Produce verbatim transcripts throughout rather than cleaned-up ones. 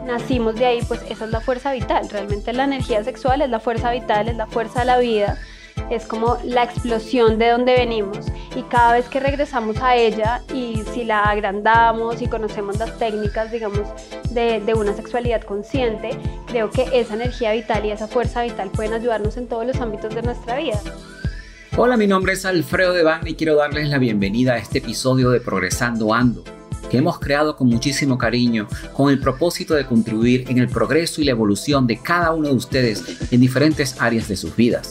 nacimos de ahí, pues esa es la fuerza vital. Realmente la energía sexual es la fuerza vital, es la fuerza de la vida, es como la explosión de donde venimos, y cada vez que regresamos a ella y si la agrandamos y conocemos las técnicas, digamos, de, de una sexualidad consciente, creo que esa energía vital y esa fuerza vital pueden ayudarnos en todos los ámbitos de nuestra vida. Hola, mi nombre es Alfredo Devane y quiero darles la bienvenida a este episodio de Progresando Ando, que hemos creado con muchísimo cariño, con el propósito de contribuir en el progreso y la evolución de cada uno de ustedes en diferentes áreas de sus vidas.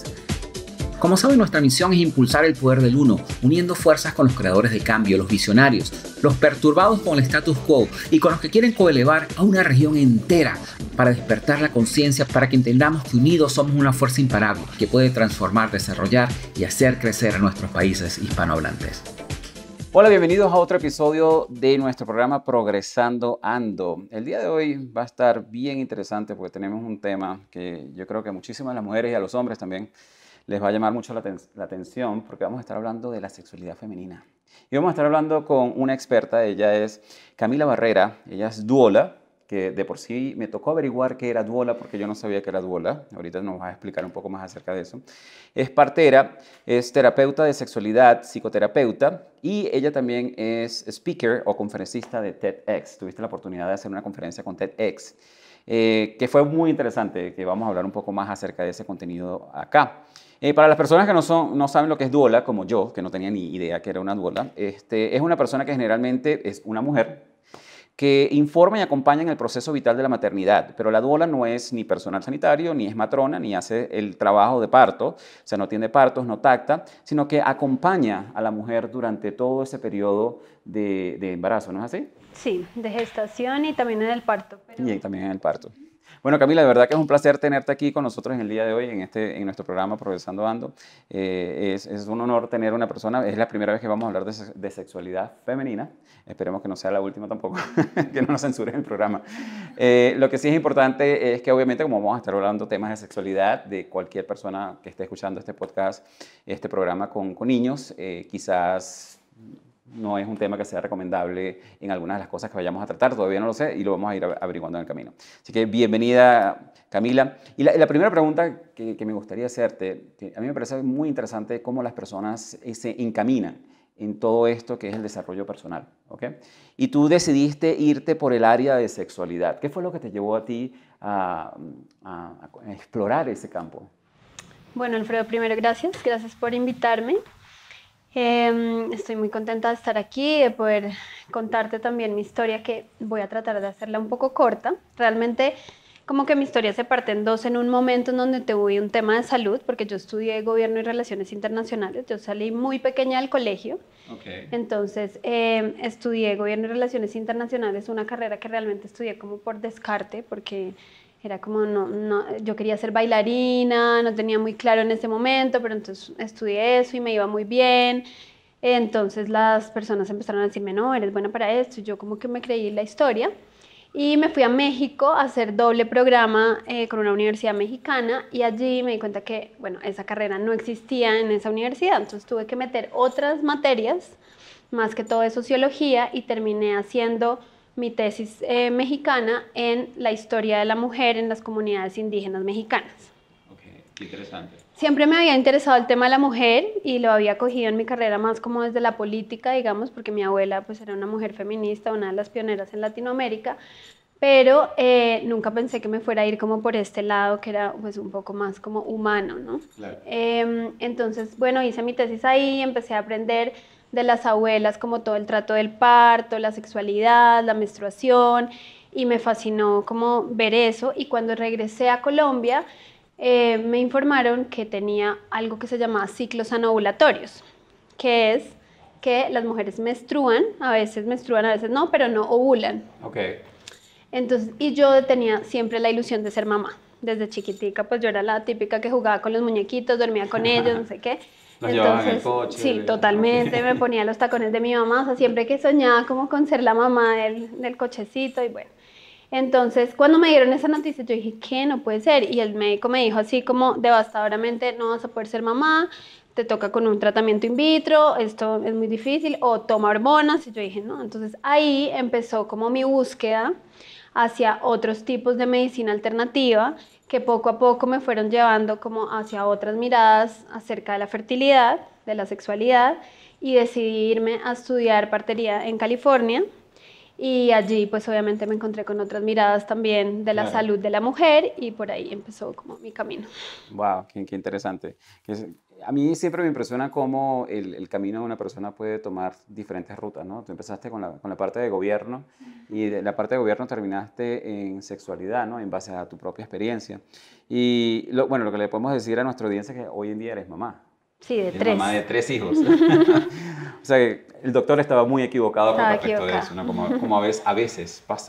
Como saben, nuestra misión es impulsar el poder del uno, uniendo fuerzas con los creadores de cambio, los visionarios, los perturbados con el status quo y con los que quieren coelevar a una región entera para despertar la conciencia, para que entendamos que unidos somos una fuerza imparable que puede transformar, desarrollar y hacer crecer a nuestros países hispanohablantes. Hola, bienvenidos a otro episodio de nuestro programa Progresando Ando. El día de hoy va a estar bien interesante porque tenemos un tema que yo creo que a muchísimas de las mujeres y a los hombres también les va a llamar mucho la, ten- la atención, porque vamos a estar hablando de la sexualidad femenina. Y vamos a estar hablando con una experta. Ella es Camila Barrera, ella es duola, que de por sí me tocó averiguar qué era duola porque yo no sabía que era duola. Ahorita nos va a explicar un poco más acerca de eso. Es partera, es terapeuta de sexualidad, psicoterapeuta, y ella también es speaker o conferencista de TEDx. Tuviste la oportunidad de hacer una conferencia con TEDx, eh, que fue muy interesante, que vamos a hablar un poco más acerca de ese contenido acá. Eh, para las personas que no, son, no saben lo que es duola, como yo, que no tenía ni idea que era una duola, este, es una persona que generalmente es una mujer que informa y acompaña en el proceso vital de la maternidad, pero la duola no es ni personal sanitario, ni es matrona, ni hace el trabajo de parto, o sea, no atiende partos, no tacta, sino que acompaña a la mujer durante todo ese periodo de, de embarazo, ¿no es así? Sí, de gestación y también en el parto. Pero... Y también en el parto. Bueno, Camila, de verdad que es un placer tenerte aquí con nosotros en el día de hoy, en, este, en nuestro programa Progresando Ando. Eh, es, es un honor tener una persona, es la primera vez que vamos a hablar de, de sexualidad femenina, esperemos que no sea la última tampoco, que no nos censuren el programa. Eh, lo que sí es importante es que obviamente como vamos a estar hablando temas de sexualidad de cualquier persona que esté escuchando este podcast, este programa con, con niños, eh, quizás no es un tema que sea recomendable en algunas de las cosas que vayamos a tratar, todavía no lo sé y lo vamos a ir averiguando en el camino. Así que bienvenida, Camila. Y la, la primera pregunta que, que me gustaría hacerte, que a mí me parece muy interesante cómo las personas se encaminan en todo esto que es el desarrollo personal, ¿ok? Y tú decidiste irte por el área de sexualidad. ¿Qué fue lo que te llevó a ti a, a, a explorar ese campo? Bueno, Alfredo, primero gracias, gracias por invitarme. Eh, estoy muy contenta de estar aquí, de poder contarte también mi historia, que voy a tratar de hacerla un poco corta. Realmente como que mi historia se parte en dos, en un momento en donde tuve un tema de salud, porque yo estudié Gobierno y Relaciones Internacionales, yo salí muy pequeña del colegio, okay. Entonces eh, estudié Gobierno y Relaciones Internacionales, una carrera que realmente estudié como por descarte, porque era como, no, no, yo quería ser bailarina, no tenía muy claro en ese momento, pero entonces estudié eso y me iba muy bien. Entonces las personas empezaron a decirme, no, eres buena para esto, y yo como que me creí la historia. Y me fui a México a hacer doble programa eh, con una universidad mexicana, y allí me di cuenta que, bueno, esa carrera no existía en esa universidad, entonces tuve que meter otras materias, más que todo de sociología, y terminé haciendo mi tesis eh, mexicana en la historia de la mujer en las comunidades indígenas mexicanas. Ok, qué interesante. Siempre me había interesado el tema de la mujer y lo había cogido en mi carrera más como desde la política, digamos, porque mi abuela pues era una mujer feminista, una de las pioneras en Latinoamérica, pero eh, nunca pensé que me fuera a ir como por este lado que era pues un poco más como humano, ¿no? Claro. Eh, entonces, bueno, hice mi tesis ahí, empecé a aprender de las abuelas como todo el trato del parto, la sexualidad, la menstruación, y me fascinó como ver eso. Y cuando regresé a Colombia eh, me informaron que tenía algo que se llamaba ciclos anovulatorios, que es que las mujeres menstruan, a veces menstruan, a veces no, pero no ovulan. Okay. Entonces, y yo tenía siempre la ilusión de ser mamá. Desde chiquitica, pues yo era la típica que jugaba con los muñequitos, dormía con ellos, no sé qué. Los llevaban en el coche. Sí, totalmente, me ponía los tacones de mi mamá, o sea, siempre que soñaba como con ser la mamá del, del cochecito, y bueno. Entonces, cuando me dieron esa noticia, yo dije, ¿qué? No puede ser. Y el médico me dijo así como devastadoramente, no vas a poder ser mamá, te toca con un tratamiento in vitro, esto es muy difícil, o toma hormonas. Y yo dije, no. Entonces, ahí empezó como mi búsqueda hacia otros tipos de medicina alternativa que poco a poco me fueron llevando como hacia otras miradas acerca de la fertilidad, de la sexualidad, y decidí irme a estudiar partería en California. Y allí pues obviamente me encontré con otras miradas también de la Claro. salud de la mujer y por ahí empezó como mi camino. Wow, qué, qué interesante. Es- A mí siempre me impresiona cómo el, el camino de una persona puede tomar diferentes rutas, ¿no? Tú empezaste con la, con la parte de gobierno y de la parte de gobierno terminaste en sexualidad, ¿no? En base a tu propia experiencia. Y lo, bueno, lo que le podemos decir a nuestra audiencia es que hoy en día eres mamá. Sí, de Eres tres. mamá de tres hijos. O sea, que el doctor estaba muy equivocado con Estaba respecto de equivocado. eso, ¿no? Como, como a, veces, a veces pasa.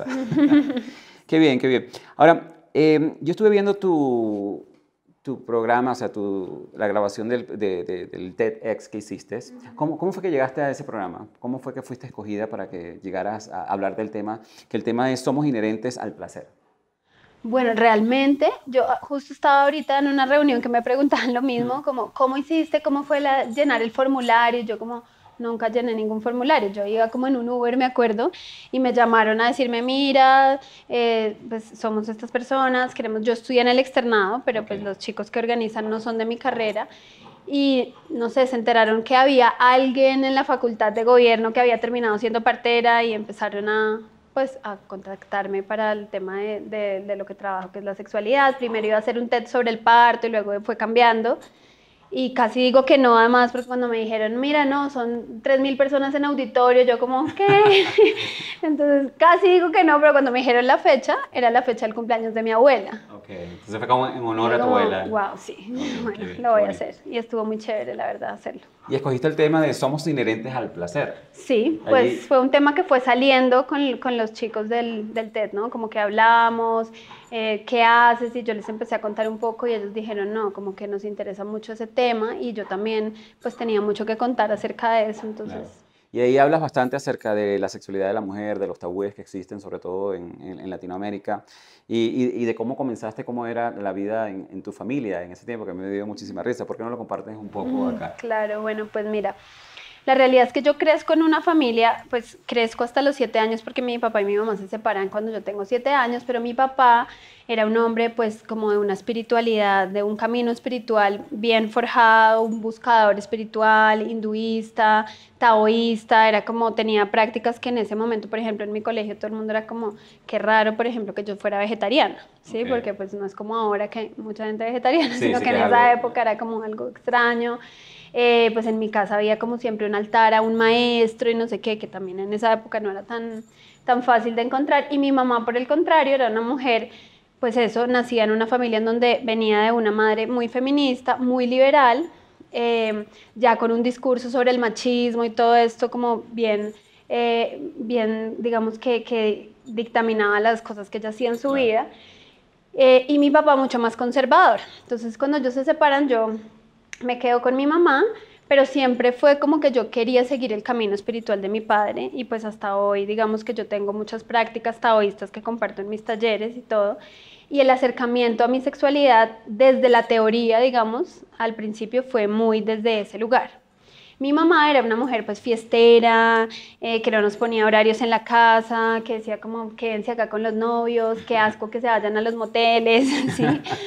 Qué bien, qué bien. Ahora, eh, yo estuve viendo tu, tu programa, o sea, tu, la grabación del, de- de- del TEDx que hiciste. ¿Cómo, ¿Cómo fue que llegaste a ese programa? ¿Cómo fue que fuiste escogida para que llegaras a hablar del tema? Que el tema es Somos inherentes al placer. Bueno, realmente yo ah, justo estaba ahorita en una reunión que me preguntaban lo mismo, como ¿cómo hiciste? ¿Cómo fue la, llenar el formulario? Yo como nunca llené ningún formulario, yo iba como en un Uber, me acuerdo, y me llamaron a decirme, mira, eh, pues somos estas personas, queremos, yo estudié en el externado, pero pues Ok. los chicos que organizan no son de mi carrera, y no sé, se enteraron que había alguien en la facultad de gobierno que había terminado siendo partera y empezaron a, pues, a contactarme para el tema de, de, de lo que trabajo, que es la sexualidad. Primero iba a hacer un TED sobre el parto y luego fue cambiando. Y casi digo que no, además, porque cuando me dijeron, mira, no, son tres mil personas en auditorio, yo como, ¿qué? Entonces casi digo que no, pero cuando me dijeron la fecha, era la fecha del cumpleaños de mi abuela. Ok, entonces fue como en honor a tu Como, abuela. wow, sí, Ok, bueno, qué bien, lo voy qué a bonito. hacer. Y estuvo muy chévere, la verdad, hacerlo. Y escogiste el tema de Somos inherentes al placer. Sí, Allí- pues fue un tema que fue saliendo con, con los chicos del, del TED, ¿no? Como que hablamos, eh, ¿qué haces? Y yo les empecé a contar un poco y ellos dijeron, no, como que nos interesa mucho ese tema y yo también pues tenía mucho que contar acerca de eso, entonces... Claro. Y ahí hablas bastante acerca de la sexualidad de la mujer, de los tabúes que existen, sobre todo en, en- en Latinoamérica, y, y- y de cómo comenzaste, cómo era la vida en, en tu familia en ese tiempo, que me dio muchísima risa. ¿Por qué no lo compartes un poco acá? Claro, bueno, pues mira, la realidad es que yo crezco en una familia, pues crezco hasta los siete años porque mi papá y mi mamá se separan cuando yo tengo siete años, pero mi papá era un hombre pues como de una espiritualidad, de un camino espiritual bien forjado, un buscador espiritual, hinduista, taoísta, era como, tenía prácticas que en ese momento, por ejemplo, en mi colegio todo el mundo era como, qué raro, por ejemplo, que yo fuera vegetariana, ¿sí? Ok. Porque pues no es como ahora que mucha gente es vegetariana, Sí, sino sí que que en es esa algo- época era como algo extraño. Eh, pues en mi casa había como siempre un altar a un maestro y no sé qué, que también en esa época no era tan, tan fácil de encontrar. Y mi mamá, por el contrario, era una mujer, pues eso, nacía en una familia en donde venía de una madre muy feminista, muy liberal, eh, ya con un discurso sobre el machismo y todo esto como bien, eh, bien digamos que, que dictaminaba las cosas que ella hacía en su Claro. vida. Eh, y mi papá mucho más conservador. Entonces cuando ellos se separan yo me quedo con mi mamá, pero siempre fue como que yo quería seguir el camino espiritual de mi padre y pues hasta hoy digamos que yo tengo muchas prácticas taoístas que comparto en mis talleres y todo. Y el acercamiento a mi sexualidad desde la teoría, digamos, al principio fue muy desde ese lugar. Mi mamá era una mujer pues fiestera, eh, que no nos ponía horarios en la casa, que decía como quédense acá con los novios, qué asco que se vayan a los moteles, ¿sí?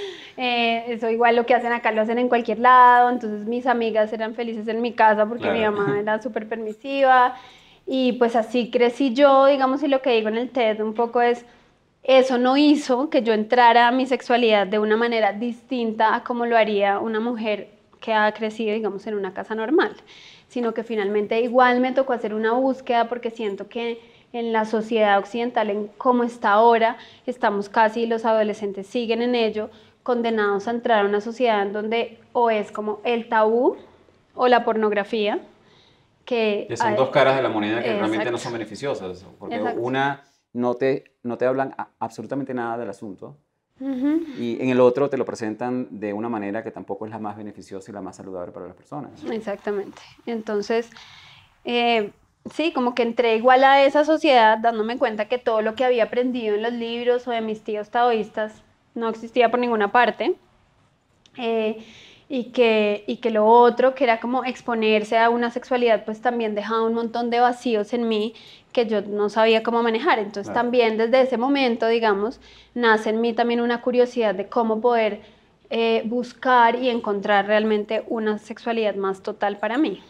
Eh, eso igual lo que hacen acá lo hacen en cualquier lado, entonces mis amigas eran felices en mi casa porque Claro. mi mamá era súper permisiva y pues así crecí yo, digamos, y lo que digo en el TED un poco es, eso no hizo que yo entrara a mi sexualidad de una manera distinta a como lo haría una mujer que ha crecido, digamos, en una casa normal, sino que finalmente igual me tocó hacer una búsqueda porque siento que en la sociedad occidental, en cómo está ahora, estamos casi, los adolescentes siguen en ello, condenados a entrar a una sociedad en donde o es como el tabú o la pornografía, que, Que son hay- dos caras de la moneda que realmente no Exacto. son beneficiosas, porque Exacto. una no te, no te hablan a- absolutamente nada del asunto, Ujú. y en el otro te lo presentan de una manera que tampoco es la más beneficiosa y la más saludable para las personas. Exactamente. Entonces, eh, sí, como que entré igual a esa sociedad dándome cuenta que todo lo que había aprendido en los libros o de mis tíos taoístas no existía por ninguna parte. Eh, y que, y que lo otro, que era como exponerse a una sexualidad, pues también dejaba un montón de vacíos en mí que yo no sabía cómo manejar. Entonces Claro. también desde ese momento, digamos, nace en mí también una curiosidad de cómo poder eh, buscar y encontrar realmente una sexualidad más total para mí.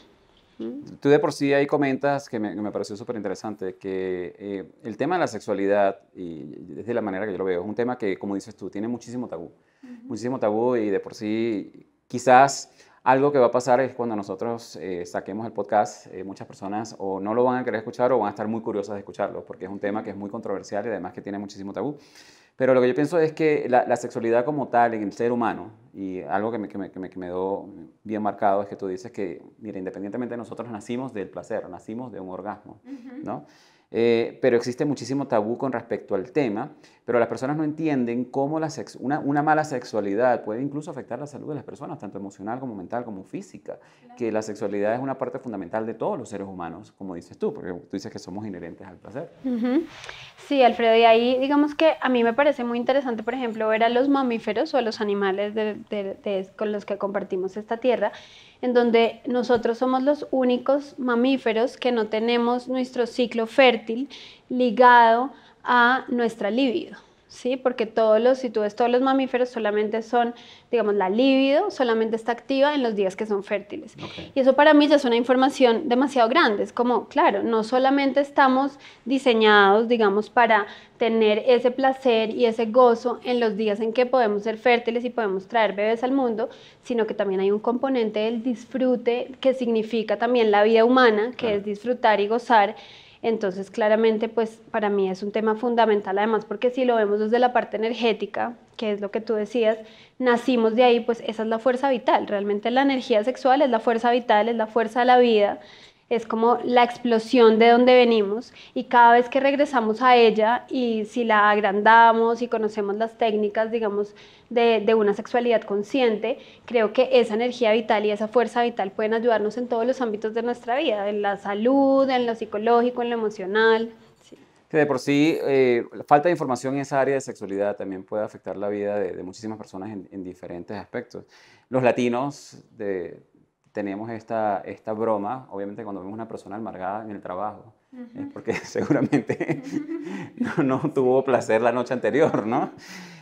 Tú de por sí ahí comentas, que me, que me pareció súper interesante, que eh, el tema de la sexualidad, y desde la manera que yo lo veo, es un tema que, como dices tú, tiene muchísimo tabú. Uh-huh. Muchísimo tabú, y de por sí, quizás algo que va a pasar es cuando nosotros eh, saquemos el podcast, eh, muchas personas o no lo van a querer escuchar o van a estar muy curiosas de escucharlo, porque es un tema que es muy controversial y además que tiene muchísimo tabú. Pero lo que yo pienso es que la, la sexualidad como tal en el ser humano, y algo que me, que, me, que me quedó bien marcado es que tú dices que, mira, independientemente de nosotros nacimos del placer, nacimos de un orgasmo, uh-huh. ¿no? Eh, pero existe muchísimo tabú con respecto al tema, pero las personas no entienden cómo la sex, una, una mala sexualidad puede incluso afectar la salud de las personas, tanto emocional como mental como física, claro. Que la sexualidad es una parte fundamental de todos los seres humanos, como dices tú, porque tú dices que somos inherentes al placer. Uh-huh. Sí, Alfredo, y ahí digamos que a mí me parece muy interesante, por ejemplo, ver a los mamíferos o a los animales de, de, de, con los que compartimos esta tierra, en donde nosotros somos los únicos mamíferos que no tenemos nuestro ciclo fértil ligado a nuestra libido, ¿sí? Porque todos los, si tú ves todos los mamíferos solamente son, digamos, la libido solamente está activa en los días que son fértiles. Okay. Y eso para mí ya es una información demasiado grande, es como, claro, no solamente estamos diseñados, digamos, para tener ese placer y ese gozo en los días en que podemos ser fértiles y podemos traer bebés al mundo, sino que también hay un componente del disfrute que significa también la vida humana, que claro. Es disfrutar y gozar. Entonces, claramente, pues para mí es un tema fundamental, además, porque si lo vemos desde la parte energética, que es lo que tú decías, nacimos de ahí, pues esa es la fuerza vital. Realmente la energía sexual es la fuerza vital, es la fuerza de la vida, es como la explosión de donde venimos, y cada vez que regresamos a ella y si la agrandamos y conocemos las técnicas, digamos, de, de una sexualidad consciente, creo que esa energía vital y esa fuerza vital pueden ayudarnos en todos los ámbitos de nuestra vida, en la salud, en lo psicológico, en lo emocional. Sí. Que de por sí, eh, la falta de información en esa área de sexualidad también puede afectar la vida de, de muchísimas personas en, en diferentes aspectos. Los latinos de... tenemos esta, esta broma, obviamente cuando vemos una persona amargada en el trabajo, uh-huh. Es porque seguramente no, no tuvo placer la noche anterior, ¿no?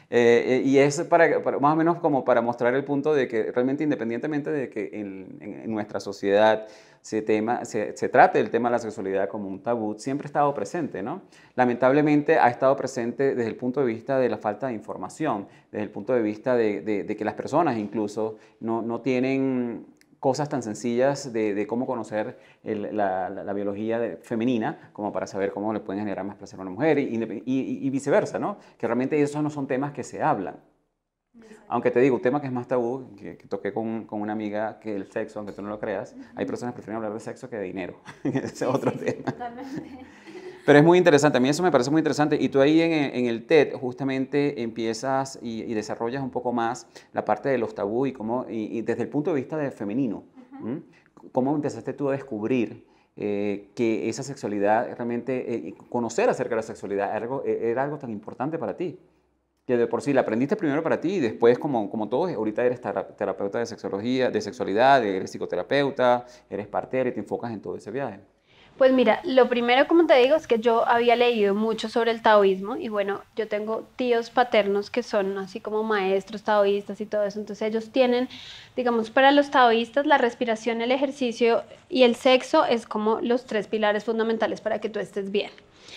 Eh, y es para, para, más o menos como para mostrar el punto de que realmente independientemente de que en, en, en nuestra sociedad se, tema, se, se trate el tema de la sexualidad como un tabú, siempre ha estado presente, ¿no? Lamentablemente ha estado presente desde el punto de vista de la falta de información, desde el punto de vista de, de, de que las personas incluso no, no tienen cosas tan sencillas de, de cómo conocer el, la, la, la biología de, femenina, como para saber cómo le pueden generar más placer a una mujer, y, y, y viceversa, ¿no? Que realmente esos no son temas que se hablan. Aunque te digo, un tema que es más tabú, que, que toqué con, con una amiga, que el sexo, aunque tú no lo creas, uh-huh. Hay personas que prefieren hablar de sexo que de dinero. Ese es sí, otro sí, tema. Totalmente. Pero es muy interesante, a mí eso me parece muy interesante, y tú ahí en, en el TED justamente empiezas y, y desarrollas un poco más la parte de los tabú y, cómo, y, y desde el punto de vista de femenino, uh-huh. ¿Cómo empezaste tú a descubrir eh, que esa sexualidad, realmente eh, conocer acerca de la sexualidad era algo, era algo tan importante para ti? Que de por sí la aprendiste primero para ti y después, como, como todos, ahorita eres terapeuta de sexología, de sexualidad, eres psicoterapeuta, eres partera y te enfocas en todo ese viaje. Pues mira, lo primero, como te digo, es que yo había leído mucho sobre el taoísmo y bueno, yo tengo tíos paternos que son así como maestros taoístas y todo eso, entonces ellos tienen, digamos, para los taoístas la respiración, el ejercicio y el sexo es como los tres pilares fundamentales para que tú estés bien.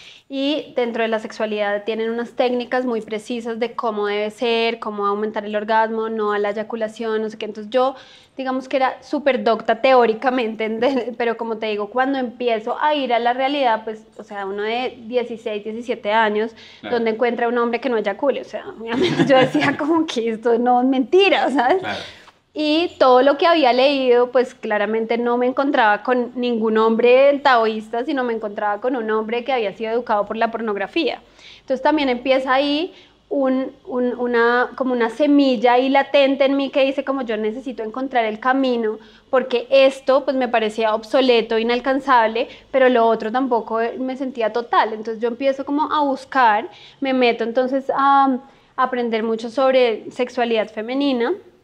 Y dentro de la sexualidad tienen unas técnicas muy precisas de cómo debe ser, cómo aumentar el orgasmo, no a la eyaculación, no sé qué. Entonces yo, digamos que era súper docta teóricamente, pero como te digo, cuando empiezo a ir a la realidad, pues, o sea, uno de dieciséis, diecisiete años, claro. Donde encuentra un hombre que no eyacule, o sea, obviamente yo decía como que esto no es mentira, ¿sabes? Claro. Y todo lo que había leído, pues claramente no me encontraba con ningún hombre taoísta, sino me encontraba con un hombre que había sido educado por la pornografía. Entonces también empieza ahí un, un, una, como una semilla ahí latente en mí que dice como yo necesito encontrar el camino, porque esto pues me parecía obsoleto, inalcanzable, pero lo otro tampoco me sentía total. Entonces yo empiezo como a buscar, me meto entonces a, a aprender mucho sobre sexualidad femenina.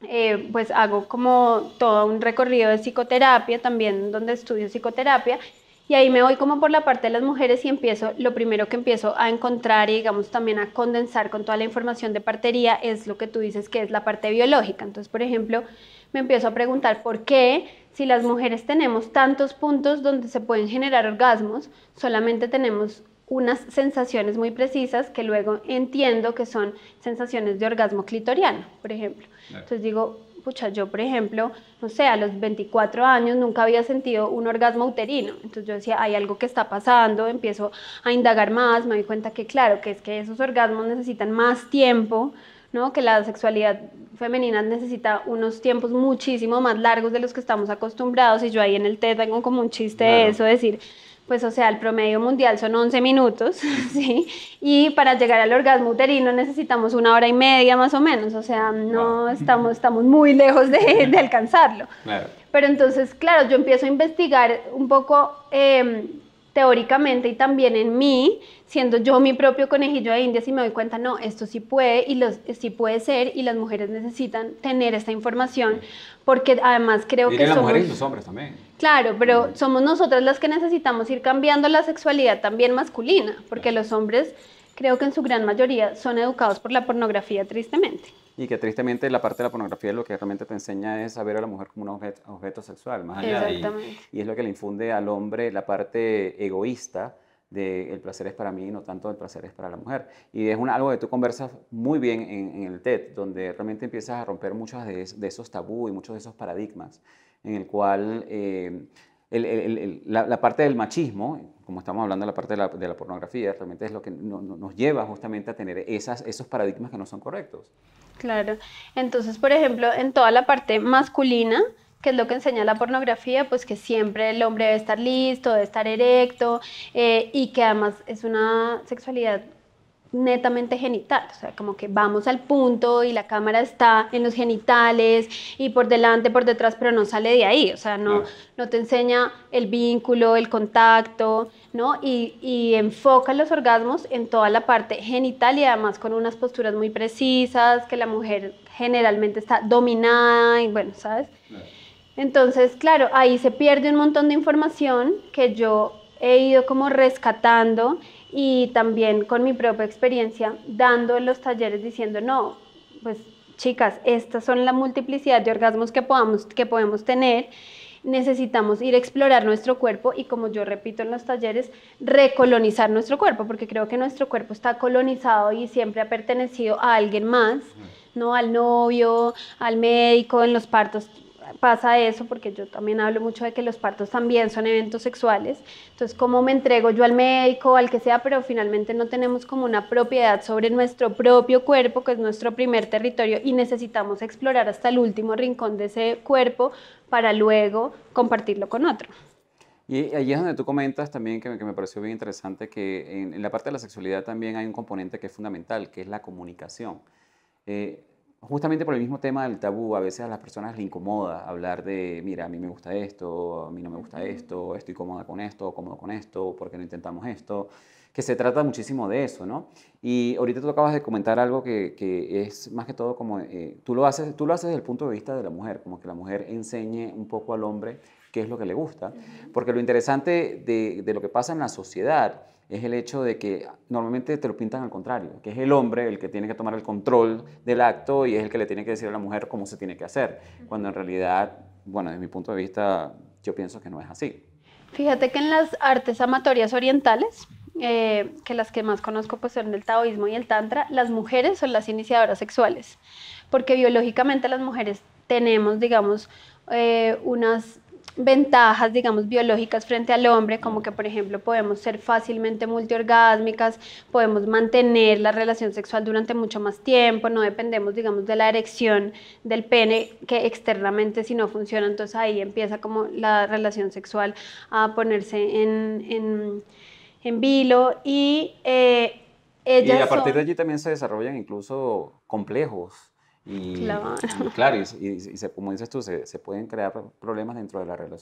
eh, pues hago como todo un recorrido de psicoterapia también, donde estudio psicoterapia, y ahí me voy como por la parte de las mujeres y empiezo, lo primero que empiezo a encontrar y digamos también a condensar con toda la información de partería es lo que tú dices que es la parte biológica. Entonces, por ejemplo, me empiezo a preguntar por qué si las mujeres tenemos tantos puntos donde se pueden generar orgasmos, solamente tenemos unas sensaciones muy precisas que luego entiendo que son sensaciones de orgasmo clitoriano, por ejemplo. Entonces digo, pucha, yo por ejemplo, no sé, a los veinticuatro años nunca había sentido un orgasmo uterino. Entonces yo decía, hay algo que está pasando, empiezo a indagar más, me doy cuenta que claro, que es que esos orgasmos necesitan más tiempo, ¿no? Que la sexualidad femenina necesita unos tiempos muchísimo más largos de los que estamos acostumbrados, y yo ahí en el TED tengo como un chiste claro. de eso, decir, pues o sea, el promedio mundial son once minutos, ¿sí? Y para llegar al orgasmo uterino necesitamos una hora y media más o menos, o sea, no wow. estamos, estamos muy lejos de, de alcanzarlo. Claro. Pero entonces, claro, yo empiezo a investigar un poco eh, teóricamente y también en mí, siendo yo mi propio conejillo de indias, y me doy cuenta, no, esto sí puede, y los, sí puede ser, y las mujeres necesitan tener esta información, porque además creo y que las somos... mujeres y los hombres también. Claro, pero mm. somos nosotras las que necesitamos ir cambiando la sexualidad también masculina, porque claro. los hombres creo que en su gran mayoría son educados por la pornografía, tristemente. Y que tristemente la parte de la pornografía lo que realmente te enseña es a ver a la mujer como un objeto, objeto sexual, más allá. Exactamente. Y, y es lo que le infunde al hombre la parte egoísta de el placer es para mí y no tanto el placer es para la mujer. Y es una, algo que tú conversas muy bien en, en el TED, donde realmente empiezas a romper muchos de, de esos tabú y muchos de esos paradigmas, en el cual eh, el, el, el, la, la parte del machismo, como estamos hablando de la parte de la, de la pornografía, realmente es lo que no, no, nos lleva justamente a tener esas, esos paradigmas que no son correctos. Claro, entonces por ejemplo en toda la parte masculina, que es lo que enseña la pornografía, pues que siempre el hombre debe estar listo, debe estar erecto, eh, y que además es una sexualidad netamente genital, o sea, como que vamos al punto y la cámara está en los genitales y por delante, por detrás, pero no sale de ahí, o sea, no, no te enseña el vínculo, el contacto, ¿no? Y, y enfoca los orgasmos en toda la parte genital y además con unas posturas muy precisas, que la mujer generalmente está dominada y bueno, ¿sabes? Entonces, claro, ahí se pierde un montón de información que yo he ido como rescatando y también con mi propia experiencia dando en los talleres diciendo, no, pues chicas, estas son la multiplicidad de orgasmos que, podamos, que podemos tener, necesitamos ir a explorar nuestro cuerpo y, como yo repito en los talleres, recolonizar nuestro cuerpo, porque creo que nuestro cuerpo está colonizado y siempre ha pertenecido a alguien más, ¿no? Al novio, al médico, en los partos pasa eso, porque yo también hablo mucho de que los partos también son eventos sexuales, entonces cómo me entrego yo al médico, al que sea, pero finalmente no tenemos como una propiedad sobre nuestro propio cuerpo, que es nuestro primer territorio, y necesitamos explorar hasta el último rincón de ese cuerpo para luego compartirlo con otro. Y allí es donde tú comentas también, que, que me pareció bien interesante, que en, en la parte de la sexualidad también hay un componente que es fundamental, que es la comunicación. Eh, Justamente por el mismo tema del tabú, a veces a las personas les incomoda hablar de, mira, a mí me gusta esto, a mí no me gusta esto, estoy cómoda con esto, cómodo con esto, ¿por qué no intentamos esto? Que se trata muchísimo de eso, ¿no? Y ahorita tú acabas de comentar algo que, que es más que todo como, eh, tú, lo haces, tú lo haces desde el punto de vista de la mujer, como que la mujer enseñe un poco al hombre qué es lo que le gusta, porque lo interesante de, de lo que pasa en la sociedad es el hecho de que normalmente te lo pintan al contrario, que es el hombre el que tiene que tomar el control del acto y es el que le tiene que decir a la mujer cómo se tiene que hacer, cuando en realidad, bueno, desde mi punto de vista, yo pienso que no es así. Fíjate que en las artes amatorias orientales, eh, que las que más conozco pues son el taoísmo y el tantra, las mujeres son las iniciadoras sexuales, porque biológicamente las mujeres tenemos, digamos, eh, unas ventajas, digamos, biológicas frente al hombre, como que, por ejemplo, podemos ser fácilmente multiorgásmicas, podemos mantener la relación sexual durante mucho más tiempo, no dependemos, digamos, de la erección del pene, que externamente si no funciona, entonces ahí empieza como la relación sexual a ponerse en, en, en vilo y eh, ellas Y a partir son... de allí también se desarrollan incluso complejos. Y claro, y, claro, y, y, y se, como dices tú, se, se pueden crear problemas dentro de la relación.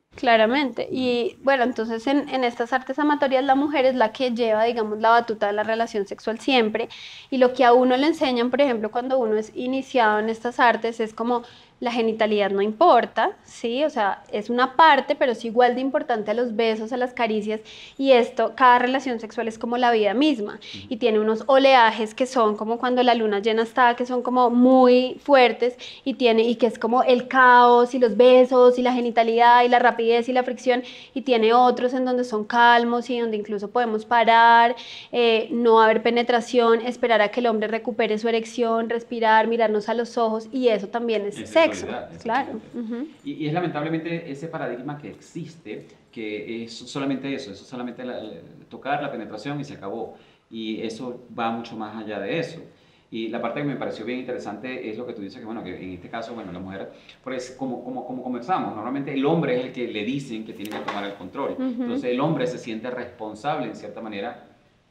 Claramente. Y bueno, entonces en, en estas artes amatorias la mujer es la que lleva, digamos, la batuta de la relación sexual siempre. Y lo que a uno le enseñan, por ejemplo, cuando uno es iniciado en estas artes, es como la genitalidad no importa, ¿sí? O sea, es una parte, pero es igual de importante a los besos, a las caricias. Y esto, cada relación sexual es como la vida misma. Y tiene unos oleajes que son como cuando la luna llena está, que son como muy fuertes. Y tiene, y que es como el caos y los besos y la genitalidad y la rapidez y la fricción, y tiene otros en donde son calmos y donde incluso podemos parar, eh, no haber penetración, esperar a que el hombre recupere su erección, respirar, mirarnos a los ojos, y eso también es, es sexo, claro. Uh-huh. y, y es lamentablemente ese paradigma que existe, que es solamente eso, eso es solamente la, la, tocar la penetración y se acabó, y eso va mucho más allá de eso. Y la parte que me pareció bien interesante es lo que tú dices, que bueno, que en este caso, bueno, la mujer, pues como, como, como conversamos, normalmente el hombre es el que le dicen que tiene que tomar el control. Uh-huh. Entonces el hombre se siente responsable en cierta manera.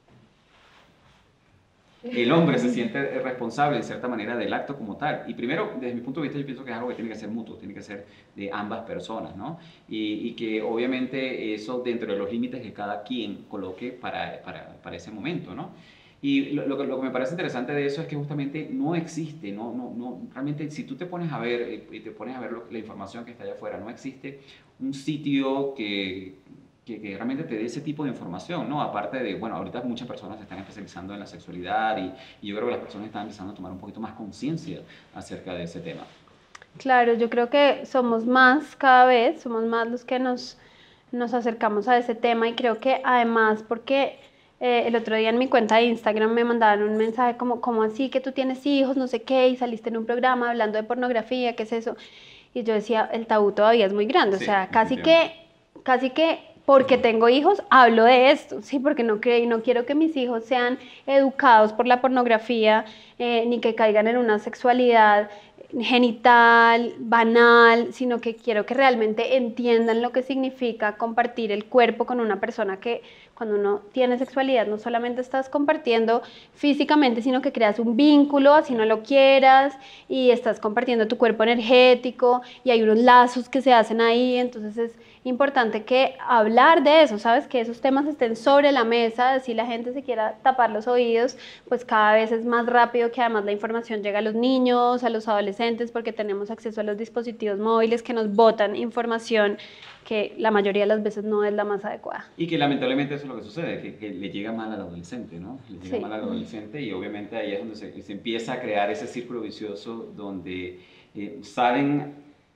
El hombre se siente responsable en cierta manera del acto como tal. Y primero, desde mi punto de vista, yo pienso que es algo que tiene que ser mutuo, tiene que ser de ambas personas, ¿no? Y, y que obviamente eso dentro de los límites que cada quien coloque para, para, para ese momento, ¿no? Y lo, lo, lo que me parece interesante de eso es que justamente no existe, no, no, no, realmente si tú te pones a ver y te pones a ver lo, la información que está allá afuera, no existe un sitio que, que, que realmente te dé ese tipo de información, ¿no? Aparte de, bueno, ahorita muchas personas se están especializando en la sexualidad y, y yo creo que las personas están empezando a tomar un poquito más conciencia acerca de ese tema. Claro, yo creo que somos más cada vez, somos más los que nos, nos acercamos a ese tema, y creo que además porque... Eh, el otro día en mi cuenta de Instagram me mandaron un mensaje como, ¿cómo así que tú tienes hijos, no sé qué, y saliste en un programa hablando de pornografía, qué es eso? Y yo decía, el tabú todavía es muy grande, sí, o sea, casi que, casi que porque tengo hijos hablo de esto, sí, porque no, que, no quiero que mis hijos sean educados por la pornografía, eh, ni que caigan en una sexualidad genital, banal, sino que quiero que realmente entiendan lo que significa compartir el cuerpo con una persona, que cuando uno tiene sexualidad no solamente estás compartiendo físicamente, sino que creas un vínculo, así no lo quieras, y estás compartiendo tu cuerpo energético, y hay unos lazos que se hacen ahí. Entonces es importante que hablar de eso, ¿sabes? Que esos temas estén sobre la mesa, si la gente se quiera tapar los oídos, pues cada vez es más rápido que además la información llega a los niños, a los adolescentes, porque tenemos acceso a los dispositivos móviles que nos botan información que la mayoría de las veces no es la más adecuada. Y que lamentablemente eso es lo que sucede, que, que le llega mal al adolescente, ¿no? Le llega sí. mal al adolescente, y obviamente ahí es donde se, se empieza a crear ese círculo vicioso donde eh, salen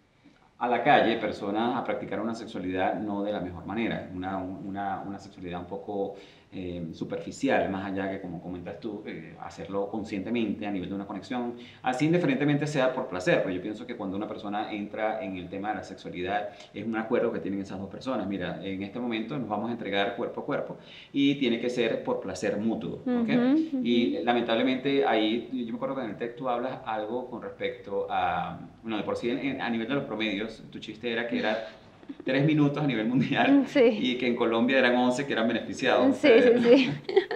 a la calle personas a practicar una sexualidad no de la mejor manera, una, una, una sexualidad un poco eh, superficial, más allá que, como comentas tú, eh, hacerlo conscientemente a nivel de una conexión, así indiferentemente sea por placer, pero yo pienso que cuando una persona entra en el tema de la sexualidad es un acuerdo que tienen esas dos personas. Mira, en este momento nos vamos a entregar cuerpo a cuerpo y tiene que ser por placer mutuo, ¿okay? Uh-huh, uh-huh. Y lamentablemente ahí, yo me acuerdo que en el texto hablas algo con respecto a, bueno, de por sí en, a nivel de los promedios, tu chiste era que era tres minutos a nivel mundial, sí. y que en Colombia eran once que eran beneficiados. Sí, sí, sí.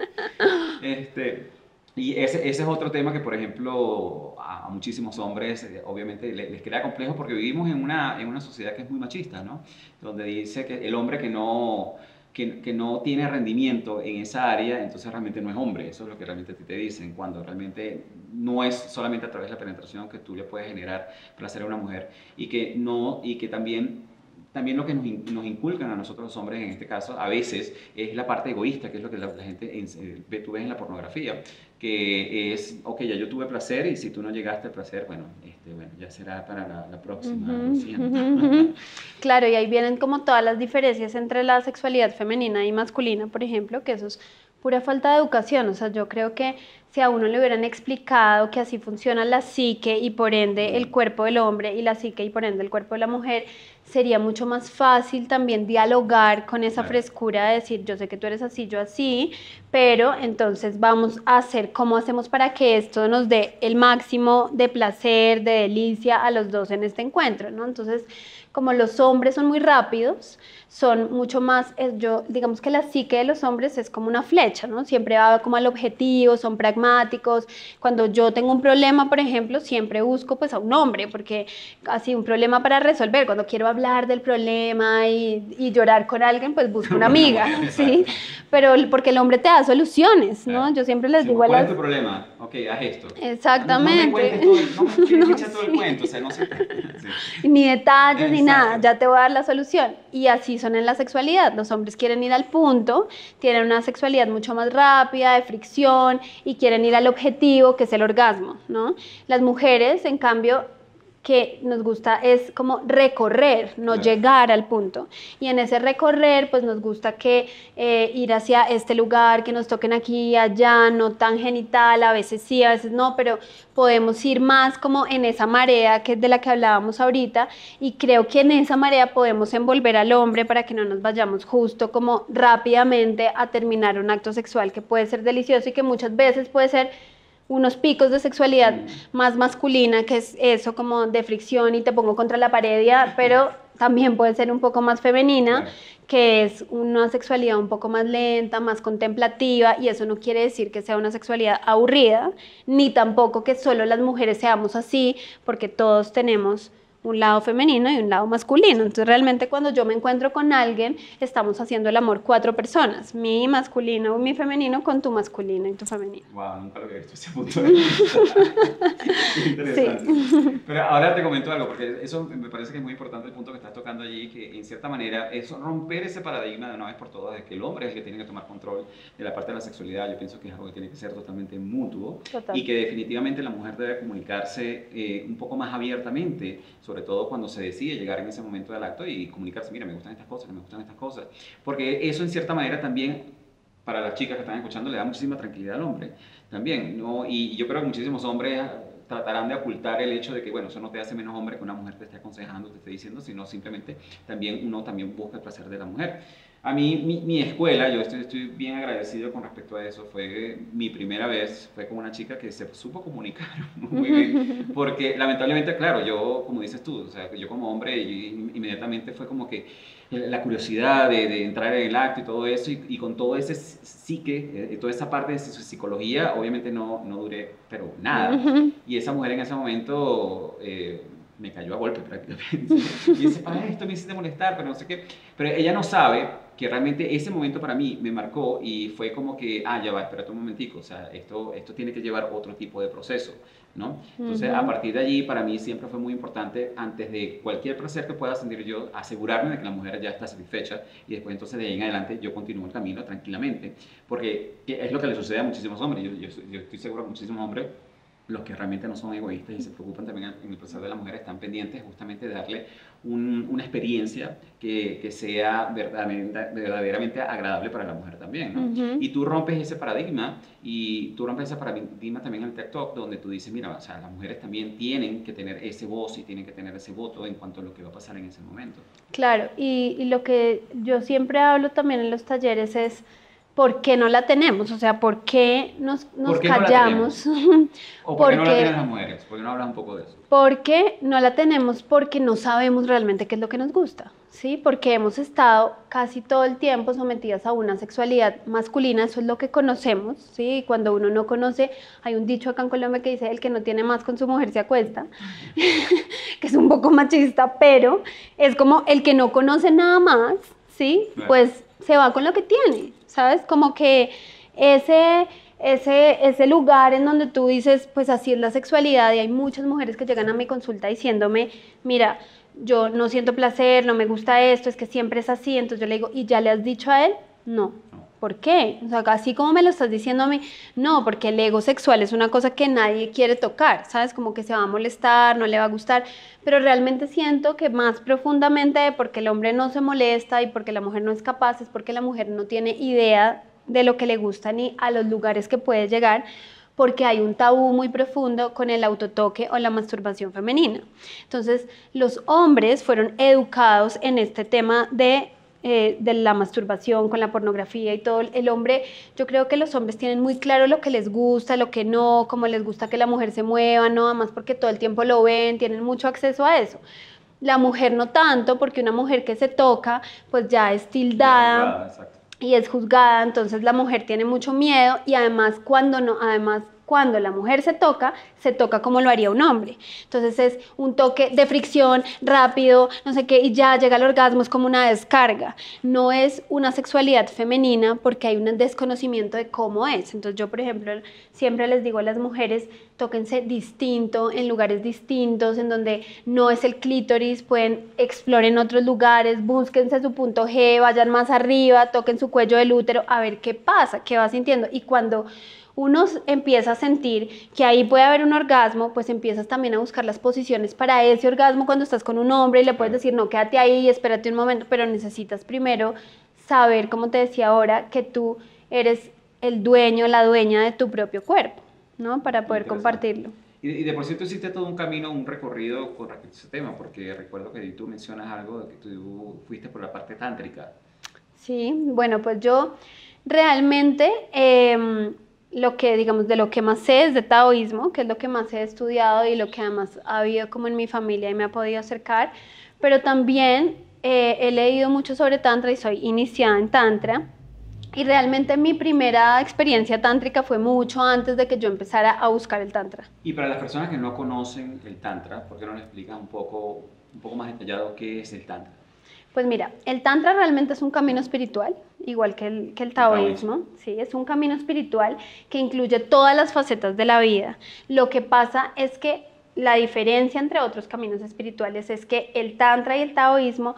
Este, y ese, ese es otro tema que, por ejemplo, a, a muchísimos hombres eh, obviamente les, les crea complejo, porque vivimos en una, en una sociedad que es muy machista, ¿no? Donde dice que el hombre que no, que, que no tiene rendimiento en esa área, entonces realmente no es hombre. Eso es lo que realmente te dicen, cuando realmente no es solamente a través de la penetración que tú le puedes generar placer a una mujer, y que, no, y que también... También lo que nos, nos inculcan a nosotros los hombres en este caso, a veces, es la parte egoísta, que es lo que la, la gente, en, tú ves en la pornografía, que es, ok, ya yo tuve placer, y si tú no llegaste al placer, bueno, este, bueno ya será para la, la próxima, uh-huh, lo siento. Uh-huh. Claro, y ahí vienen como todas las diferencias entre la sexualidad femenina y masculina, por ejemplo, que eso es pura falta de educación. O sea, yo creo que si a uno le hubieran explicado que así funciona la psique y por ende el cuerpo del hombre, y la psique y por ende el cuerpo de la mujer, sería mucho más fácil también dialogar con esa frescura de decir, yo sé que tú eres así, yo así, pero entonces vamos a hacer cómo hacemos para que esto nos dé el máximo de placer, de delicia a los dos en este encuentro, ¿no? Entonces, como los hombres son muy rápidos, son mucho más, yo digamos que la psique de los hombres es como una flecha, ¿no? Siempre va como al objetivo, son pragmáticos, pragmáticos. Cuando yo tengo un problema, por ejemplo, siempre busco pues a un hombre, porque así un problema para resolver, cuando quiero hablar del problema y, y llorar con alguien, pues busco una amiga, ¿sí? Pero porque el hombre te da soluciones, ¿no? Yo siempre les sí, digo ¿cuál a las... es tu problema? Ok, haz esto. Exactamente. No, no me cuentes todo el, no me quieres echar todo el cuento, o sea, no sé. Sí. Ni detalles, Exacto. ni nada, ya te voy a dar la solución. Y así son en la sexualidad, los hombres quieren ir al punto, tienen una sexualidad mucho más rápida, de fricción, y quieren ir al objetivo, que es el orgasmo, ¿no? Las mujeres, en cambio, que nos gusta es como recorrer, no Claro. llegar al punto. Y en ese recorrer, pues nos gusta que eh, ir hacia este lugar, que nos toquen aquí y allá, no tan genital, a veces sí, a veces no, pero podemos ir más como en esa marea que es de la que hablábamos ahorita, y creo que en esa marea podemos envolver al hombre para que no nos vayamos justo como rápidamente a terminar un acto sexual que puede ser delicioso y que muchas veces puede ser unos picos de sexualidad mm. más masculina, que es eso como de fricción y te pongo contra la pared, ya, pero también puede ser un poco más femenina, claro. que es una sexualidad un poco más lenta, más contemplativa, y eso no quiere decir que sea una sexualidad aburrida, ni tampoco que solo las mujeres seamos así, porque todos tenemos un lado femenino y un lado masculino. Entonces realmente cuando yo me encuentro con alguien, estamos haciendo el amor cuatro personas, mi masculino, mi femenino con tu masculino y tu femenino. Wow, nunca lo había visto ese punto de vista. Interesante. Sí. Pero ahora te comento algo, porque eso me parece que es muy importante el punto que estás tocando allí, que en cierta manera es romper ese paradigma de una vez por todas de que el hombre es el que tiene que tomar control de la parte de la sexualidad. Yo pienso que es algo que tiene que ser totalmente mutuo. Total. Y que definitivamente la mujer debe comunicarse eh, un poco más abiertamente, sobre todo cuando se decide llegar en ese momento del acto y comunicarse, mira, me gustan estas cosas, me gustan estas cosas, porque eso en cierta manera también, para las chicas que están escuchando, le da muchísima tranquilidad al hombre también, ¿no? Y yo creo que muchísimos hombres tratarán de ocultar el hecho de que, bueno, eso no te hace menos hombre que una mujer te esté aconsejando, te esté diciendo, sino simplemente también uno también busca el placer de la mujer. A mí, mi, mi escuela, yo estoy, estoy bien agradecido con respecto a eso, fue mi primera vez, fue con una chica que se supo comunicar muy bien, porque lamentablemente, claro, yo, como dices tú, o sea, yo como hombre, inmediatamente fue como que la curiosidad de, de entrar en el acto y todo eso, y, y con todo ese psique, eh, toda esa parte de su psicología, obviamente no, no duré, pero nada, y esa mujer en ese momento... Eh, me cayó a golpe prácticamente. Y dice, para esto me hiciste molestar, pero no sé qué. Pero ella no sabe que realmente ese momento para mí me marcó y fue como que, ah, ya va, espérate un momentico, o sea, esto, esto tiene que llevar otro tipo de proceso, ¿no? Entonces, uh-huh. a partir de allí, para mí siempre fue muy importante, antes de cualquier placer que pueda sentir yo, asegurarme de que la mujer ya está satisfecha y después entonces de ahí en adelante yo continúo el camino tranquilamente, porque es lo que le sucede a muchísimos hombres. Yo, yo, yo estoy seguro que muchísimos hombres, los que realmente no son egoístas y se preocupan también en el placer de la mujer, están pendientes justamente de darle un, una experiencia que, que sea verdaderamente, verdaderamente agradable para la mujer también, ¿no? Uh-huh. Y tú rompes ese paradigma, y tú rompes ese paradigma también en el TikTok, donde tú dices, mira, o sea, las mujeres también tienen que tener ese voz y tienen que tener ese voto en cuanto a lo que va a pasar en ese momento. Claro, y, y lo que yo siempre hablo también en los talleres es, ¿por qué no la tenemos? O sea, ¿por qué nos, nos ¿Por qué callamos? No la ¿O por qué porque, no la tienen las mujeres? ¿Por qué no hablas un poco de eso? Porque no la tenemos porque no sabemos realmente qué es lo que nos gusta, ¿sí? Porque hemos estado casi todo el tiempo sometidas a una sexualidad masculina, eso es lo que conocemos, ¿sí? Cuando uno no conoce, hay un dicho acá en Colombia que dice, el que no tiene más con su mujer se acuesta, que es un poco machista, pero es como el que no conoce nada más, ¿sí? Claro. Pues se va con lo que tiene, ¿sabes? Como que ese, ese, ese lugar en donde tú dices, pues así es la sexualidad, y hay muchas mujeres que llegan a mi consulta diciéndome, mira, yo no siento placer, no me gusta esto, es que siempre es así. Entonces yo le digo, ¿y ya le has dicho a él? No. ¿Por qué? O sea, así como me lo estás diciendo a mí, no, porque el ego sexual es una cosa que nadie quiere tocar, ¿sabes? Como que se va a molestar, no le va a gustar, pero realmente siento que más profundamente porque el hombre no se molesta y porque la mujer no es capaz, es porque la mujer no tiene idea de lo que le gusta ni a los lugares que puede llegar, porque hay un tabú muy profundo con el autotoque o la masturbación femenina. Entonces, los hombres fueron educados en este tema de Eh, de la masturbación con la pornografía y todo. El hombre, yo creo que los hombres tienen muy claro lo que les gusta, lo que no, cómo les gusta que la mujer se mueva, no, además porque todo el tiempo lo ven, tienen mucho acceso a eso. La mujer no tanto, porque una mujer que se toca, pues ya es tildada, y es juzgada, entonces la mujer tiene mucho miedo y además cuando no, además cuando la mujer se toca, se toca como lo haría un hombre. Entonces es un toque de fricción rápido, no sé qué, y ya llega al orgasmo, es como una descarga. No es una sexualidad femenina porque hay un desconocimiento de cómo es. Entonces yo, por ejemplo, siempre les digo a las mujeres, tóquense distinto, en lugares distintos, en donde no es el clítoris, pueden exploren otros lugares, búsquense su punto G, vayan más arriba, toquen su cuello del útero, a ver qué pasa, qué va sintiendo. Y cuando uno empieza a sentir que ahí puede haber un orgasmo, pues empiezas también a buscar las posiciones para ese orgasmo cuando estás con un hombre y le puedes decir, no, quédate ahí, espérate un momento, pero necesitas primero saber, como te decía ahora, que tú eres el dueño, la dueña de tu propio cuerpo, ¿no? Para poder compartirlo. Y, y de por cierto hiciste todo un camino, un recorrido con respecto a ese tema, porque recuerdo que tú mencionas algo de que tú fuiste por la parte tántrica. Sí, bueno, pues yo realmente... Eh, lo que, digamos, de lo que más sé es de taoísmo, que es lo que más he estudiado y lo que además ha habido como en mi familia y me ha podido acercar, pero también eh, he leído mucho sobre tantra y soy iniciada en tantra, y realmente mi primera experiencia tántrica fue mucho antes de que yo empezara a buscar el tantra. Y para las personas que no conocen el tantra, ¿por qué no le explicas un poco, un poco más detallado qué es el tantra? Pues mira, el tantra realmente es un camino espiritual, igual que el, que el taoísmo, sí, es un camino espiritual que incluye todas las facetas de la vida. Lo que pasa es que la diferencia entre otros caminos espirituales es que el tantra y el taoísmo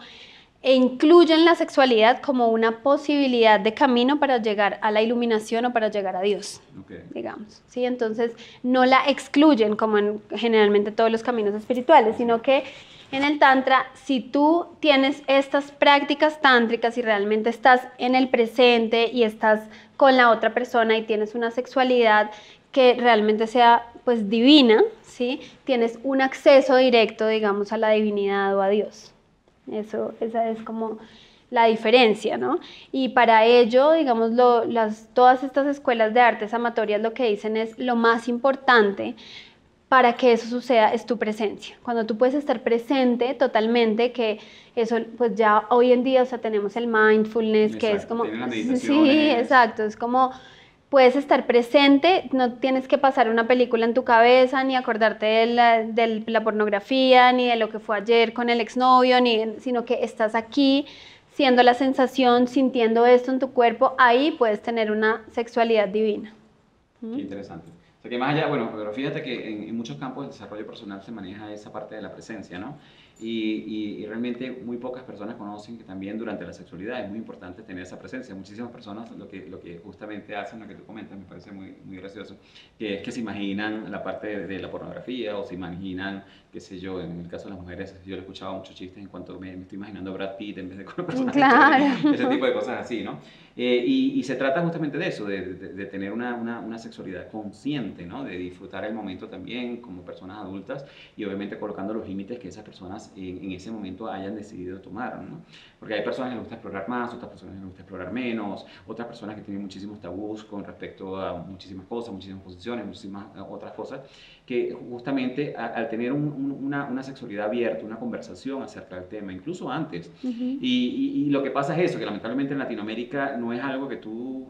incluyen la sexualidad como una posibilidad de camino para llegar a la iluminación o para llegar a Dios, okay, digamos, ¿sí? Entonces no la excluyen como en generalmente todos los caminos espirituales, sino que en el tantra, si tú tienes estas prácticas tántricas y realmente estás en el presente y estás con la otra persona y tienes una sexualidad que realmente sea pues divina, ¿sí? Tienes un acceso directo, digamos, a la divinidad o a Dios. Eso, esa es como la diferencia, ¿no? Y para ello, digamos, lo, las, todas estas escuelas de artes amatorias lo que dicen es lo más importante para que eso suceda es tu presencia. Cuando tú puedes estar presente totalmente, que eso pues ya hoy en día, o sea, tenemos el mindfulness, exacto, que es como... Sí, exacto, es como puedes estar presente, no tienes que pasar una película en tu cabeza, ni acordarte de la, de la pornografía, ni de lo que fue ayer con el exnovio, ni, sino que estás aquí, siendo la sensación, sintiendo esto en tu cuerpo, ahí puedes tener una sexualidad divina. Qué interesante. O sea, que más allá, bueno, pero fíjate que en, en muchos campos del desarrollo personal se maneja esa parte de la presencia, ¿no? Y, y, y realmente muy pocas personas conocen que también durante la sexualidad es muy importante tener esa presencia. Muchísimas personas lo que, lo que justamente hacen, lo que tú comentas, me parece muy, muy gracioso, que es que se imaginan la parte de, de la pornografía o se imaginan, qué sé yo, en el caso de las mujeres, yo le he escuchado muchos chistes en cuanto me, me estoy imaginando a Brad Pitt en vez de con una persona. Claro. Ese tipo de cosas así, ¿no? Eh, y, y se trata justamente de eso, de, de, de tener una, una, una sexualidad consciente, ¿no? De disfrutar el momento también como personas adultas y obviamente colocando los límites que esas personas en, en ese momento hayan decidido tomar, ¿no? Porque hay personas que les gusta explorar más, otras personas que les gusta explorar menos, otras personas que tienen muchísimos tabús con respecto a muchísimas cosas, muchísimas posiciones, muchísimas otras cosas, que justamente a, al tener un, un, una, una sexualidad abierta, una conversación acerca del tema, incluso antes, uh-huh. y, y, y lo que pasa es eso, que lamentablemente en Latinoamérica no es algo que tú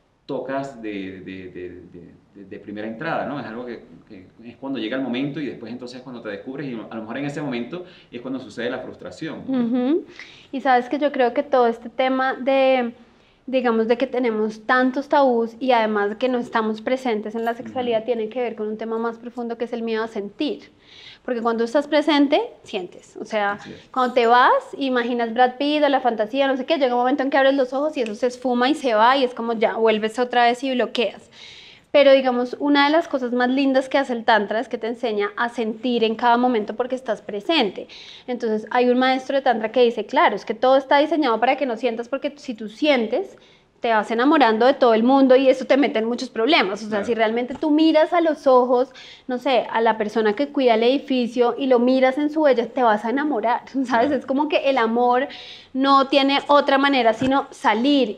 tocas de, de, de, de, de primera entrada, ¿no? Es algo que, que es cuando llega el momento y después entonces cuando te descubres y a lo mejor en ese momento es cuando sucede la frustración, ¿no? Uh-huh. Y sabes que yo creo que todo este tema de, digamos, de que tenemos tantos tabús y además de que no estamos presentes en la sexualidad uh-huh. tiene que ver con un tema más profundo que es el miedo a sentir. Porque cuando estás presente, sientes. O sea, cuando te vas, imaginas Brad Pitt o la fantasía, no sé qué, llega un momento en que abres los ojos y eso se esfuma y se va y es como ya, vuelves otra vez y bloqueas. Pero digamos, una de las cosas más lindas que hace el Tantra es que te enseña a sentir en cada momento porque estás presente. Entonces, hay un maestro de Tantra que dice, claro, es que todo está diseñado para que no sientas porque si tú sientes, te vas enamorando de todo el mundo y eso te mete en muchos problemas. O sea, claro. Si realmente tú miras a los ojos, no sé, a la persona que cuida el edificio y lo miras en su belleza, te vas a enamorar, ¿sabes? Claro. Es como que el amor no tiene otra manera sino salir y es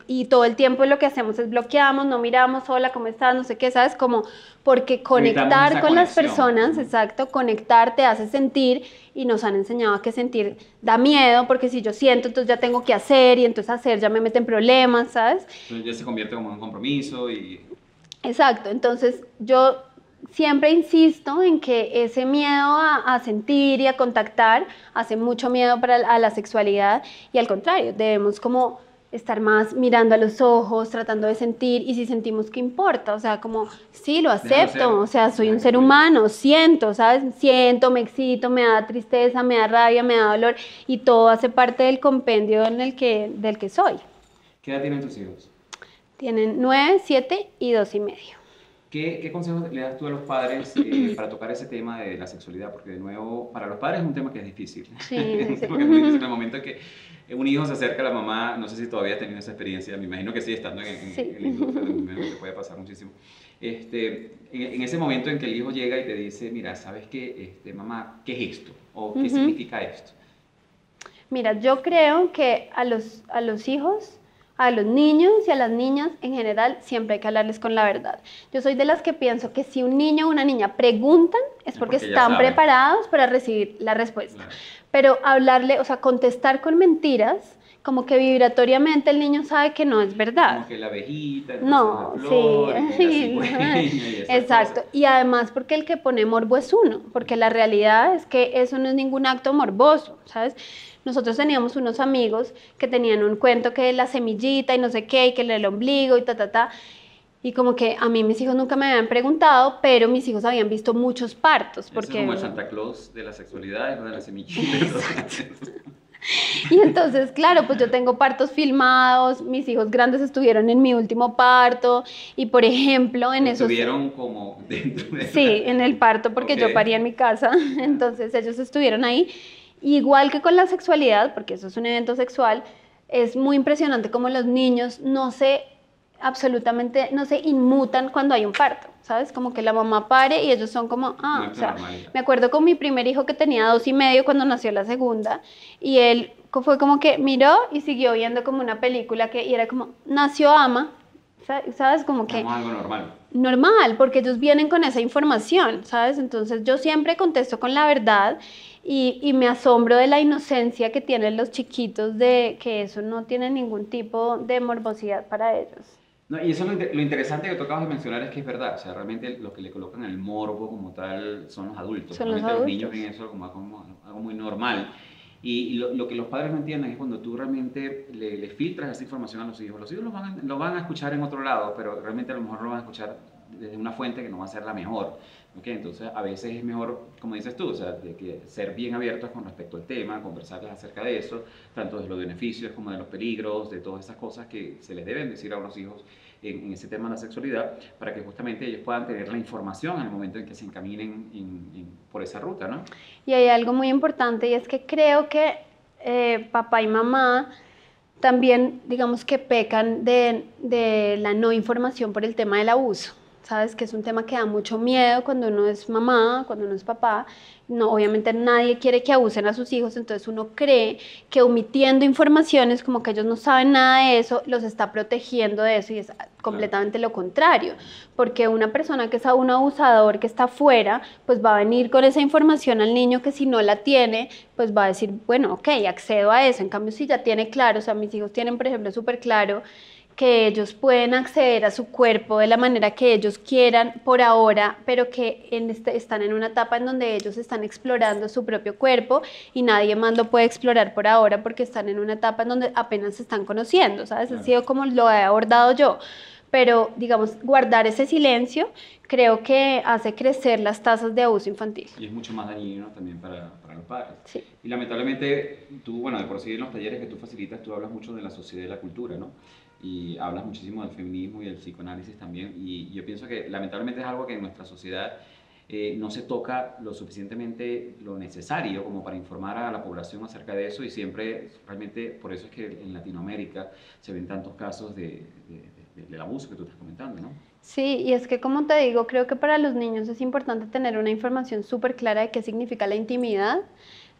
y todo el tiempo lo que hacemos es bloqueamos, no miramos, hola, ¿cómo estás? No sé qué, ¿sabes? Como porque conectar con las personas, exacto, conectar te hace sentir y nos han enseñado a que sentir da miedo, porque si yo siento, entonces ya tengo que hacer y entonces hacer ya me mete en problemas, ¿sabes? Entonces ya se convierte como en un compromiso y... Exacto, entonces yo siempre insisto en que ese miedo a, a sentir y a contactar hace mucho miedo para a la sexualidad y al contrario, debemos como estar más mirando a los ojos, tratando de sentir y si sentimos que importa, o sea, como sí, lo acepto, o sea, soy un ser humano, siento, ¿sabes? Siento, me excito, me da tristeza, me da rabia, me da dolor y todo hace parte del compendio en el que, del que soy. ¿Qué edad tienen tus hijos? Tienen nueve, siete y dos y medio. ¿Qué, qué consejos le das tú a los padres eh, para tocar ese tema de la sexualidad? Porque de nuevo, para los padres es un tema que es difícil. Sí, es un sí. tema que es muy difícil en el momento en que un hijo se acerca a la mamá, no sé si todavía has tenido esa experiencia, me imagino que sí, estando en, en, Sí. en la industria, me imagino que puede pasar muchísimo. Este, en, en ese momento en que el hijo llega y te dice, mira, ¿sabes qué, este, mamá, qué es esto? ¿O qué Uh-huh. significa esto? Mira, yo creo que a los, a los hijos, a los niños y a las niñas en general siempre hay que hablarles con la verdad. Yo soy de las que pienso que si un niño o una niña preguntan es porque, porque ya están saben. preparados para recibir la respuesta. Claro. Pero hablarle, o sea, contestar con mentiras, como que vibratoriamente el niño sabe que no es verdad. Como que la abejita, No, la flor, sí, y la cigüeña y esas exacto. cosas. Y además porque el que pone morbo es uno, porque la realidad es que eso no es ningún acto morboso, ¿sabes? Nosotros teníamos unos amigos que tenían un cuento que la semillita y no sé qué, y que el ombligo y ta, ta, ta. Y como que a mí mis hijos nunca me habían preguntado, pero mis hijos habían visto muchos partos. Ese Porque... es como el Santa Claus de la sexualidad, ¿no? De la semillita. Y entonces, claro, pues yo tengo partos filmados, mis hijos grandes estuvieron en mi último parto y, por ejemplo, en esos... Estuvieron como dentro de... Sí, en el parto porque Okay. yo parí en mi casa, entonces ellos estuvieron ahí. Igual que con la sexualidad, porque eso es un evento sexual, es muy impresionante cómo los niños no se, absolutamente, no se inmutan cuando hay un parto, ¿sabes? Como que la mamá pare y ellos son como, ah, o sea, me acuerdo con mi primer hijo que tenía dos y medio cuando nació la segunda, y él fue como que miró y siguió viendo como una película que, y era como, nació ama, ¿sabes? Como que... Como algo normal. Normal, porque ellos vienen con esa información, ¿sabes? Entonces yo siempre contesto con la verdad y, y me asombro de la inocencia que tienen los chiquitos de que eso no tiene ningún tipo de morbosidad para ellos. No, y eso es lo, lo interesante que tú acabas de mencionar, es que es verdad, o sea, realmente lo que le colocan el morbo como tal son los adultos. Son los realmente adultos. Los niños ven eso como algo, algo muy normal. Y, y lo, lo que los padres no entienden es cuando tú realmente le, le filtras esa información a los hijos. Los hijos lo van, a, lo van a escuchar en otro lado, pero realmente a lo mejor lo van a escuchar desde una fuente que no va a ser la mejor. ¿Okay? Entonces, a veces es mejor, como dices tú, o sea, de que ser bien abiertos con respecto al tema, conversarles acerca de eso, tanto de los beneficios como de los peligros, de todas esas cosas que se les deben decir a los hijos en, en ese tema de la sexualidad, para que justamente ellos puedan tener la información en el momento en que se encaminen en, en, por esa ruta, ¿no? Y hay algo muy importante y es que creo que eh, papá y mamá también, digamos que pecan de, de la no información por el tema del abuso. Sabes que es un tema que da mucho miedo cuando uno es mamá, cuando uno es papá. No, obviamente nadie quiere que abusen a sus hijos, entonces uno cree que omitiendo informaciones, como que ellos no saben nada de eso, los está protegiendo de eso y es completamente lo contrario, porque una persona que es un abusador, que está afuera, pues va a venir con esa información al niño que si no la tiene, pues va a decir, bueno, ok, accedo a eso. En cambio, si ya tiene claro, o sea, mis hijos tienen, por ejemplo, súper claro que ellos pueden acceder a su cuerpo de la manera que ellos quieran por ahora, pero que en este, están en una etapa en donde ellos están explorando su propio cuerpo y nadie más lo puede explorar por ahora porque están en una etapa en donde apenas se están conociendo, ¿sabes? Claro. Ha sido como lo he abordado yo, pero digamos, guardar ese silencio creo que hace crecer las tasas de abuso infantil. Y es mucho más dañino también para, para los padres. Sí. Y lamentablemente, tú, bueno, de por sí en los talleres que tú facilitas, tú hablas mucho de la sociedad y la cultura, ¿no? Y hablas muchísimo del feminismo y del psicoanálisis también, y yo pienso que lamentablemente es algo que en nuestra sociedad eh, no se toca lo suficientemente lo necesario como para informar a la población acerca de eso, y siempre, realmente, por eso es que en Latinoamérica se ven tantos casos de, de, de, del abuso que tú estás comentando, ¿no? Sí, y es que como te digo, creo que para los niños es importante tener una información súper clara de qué significa la intimidad,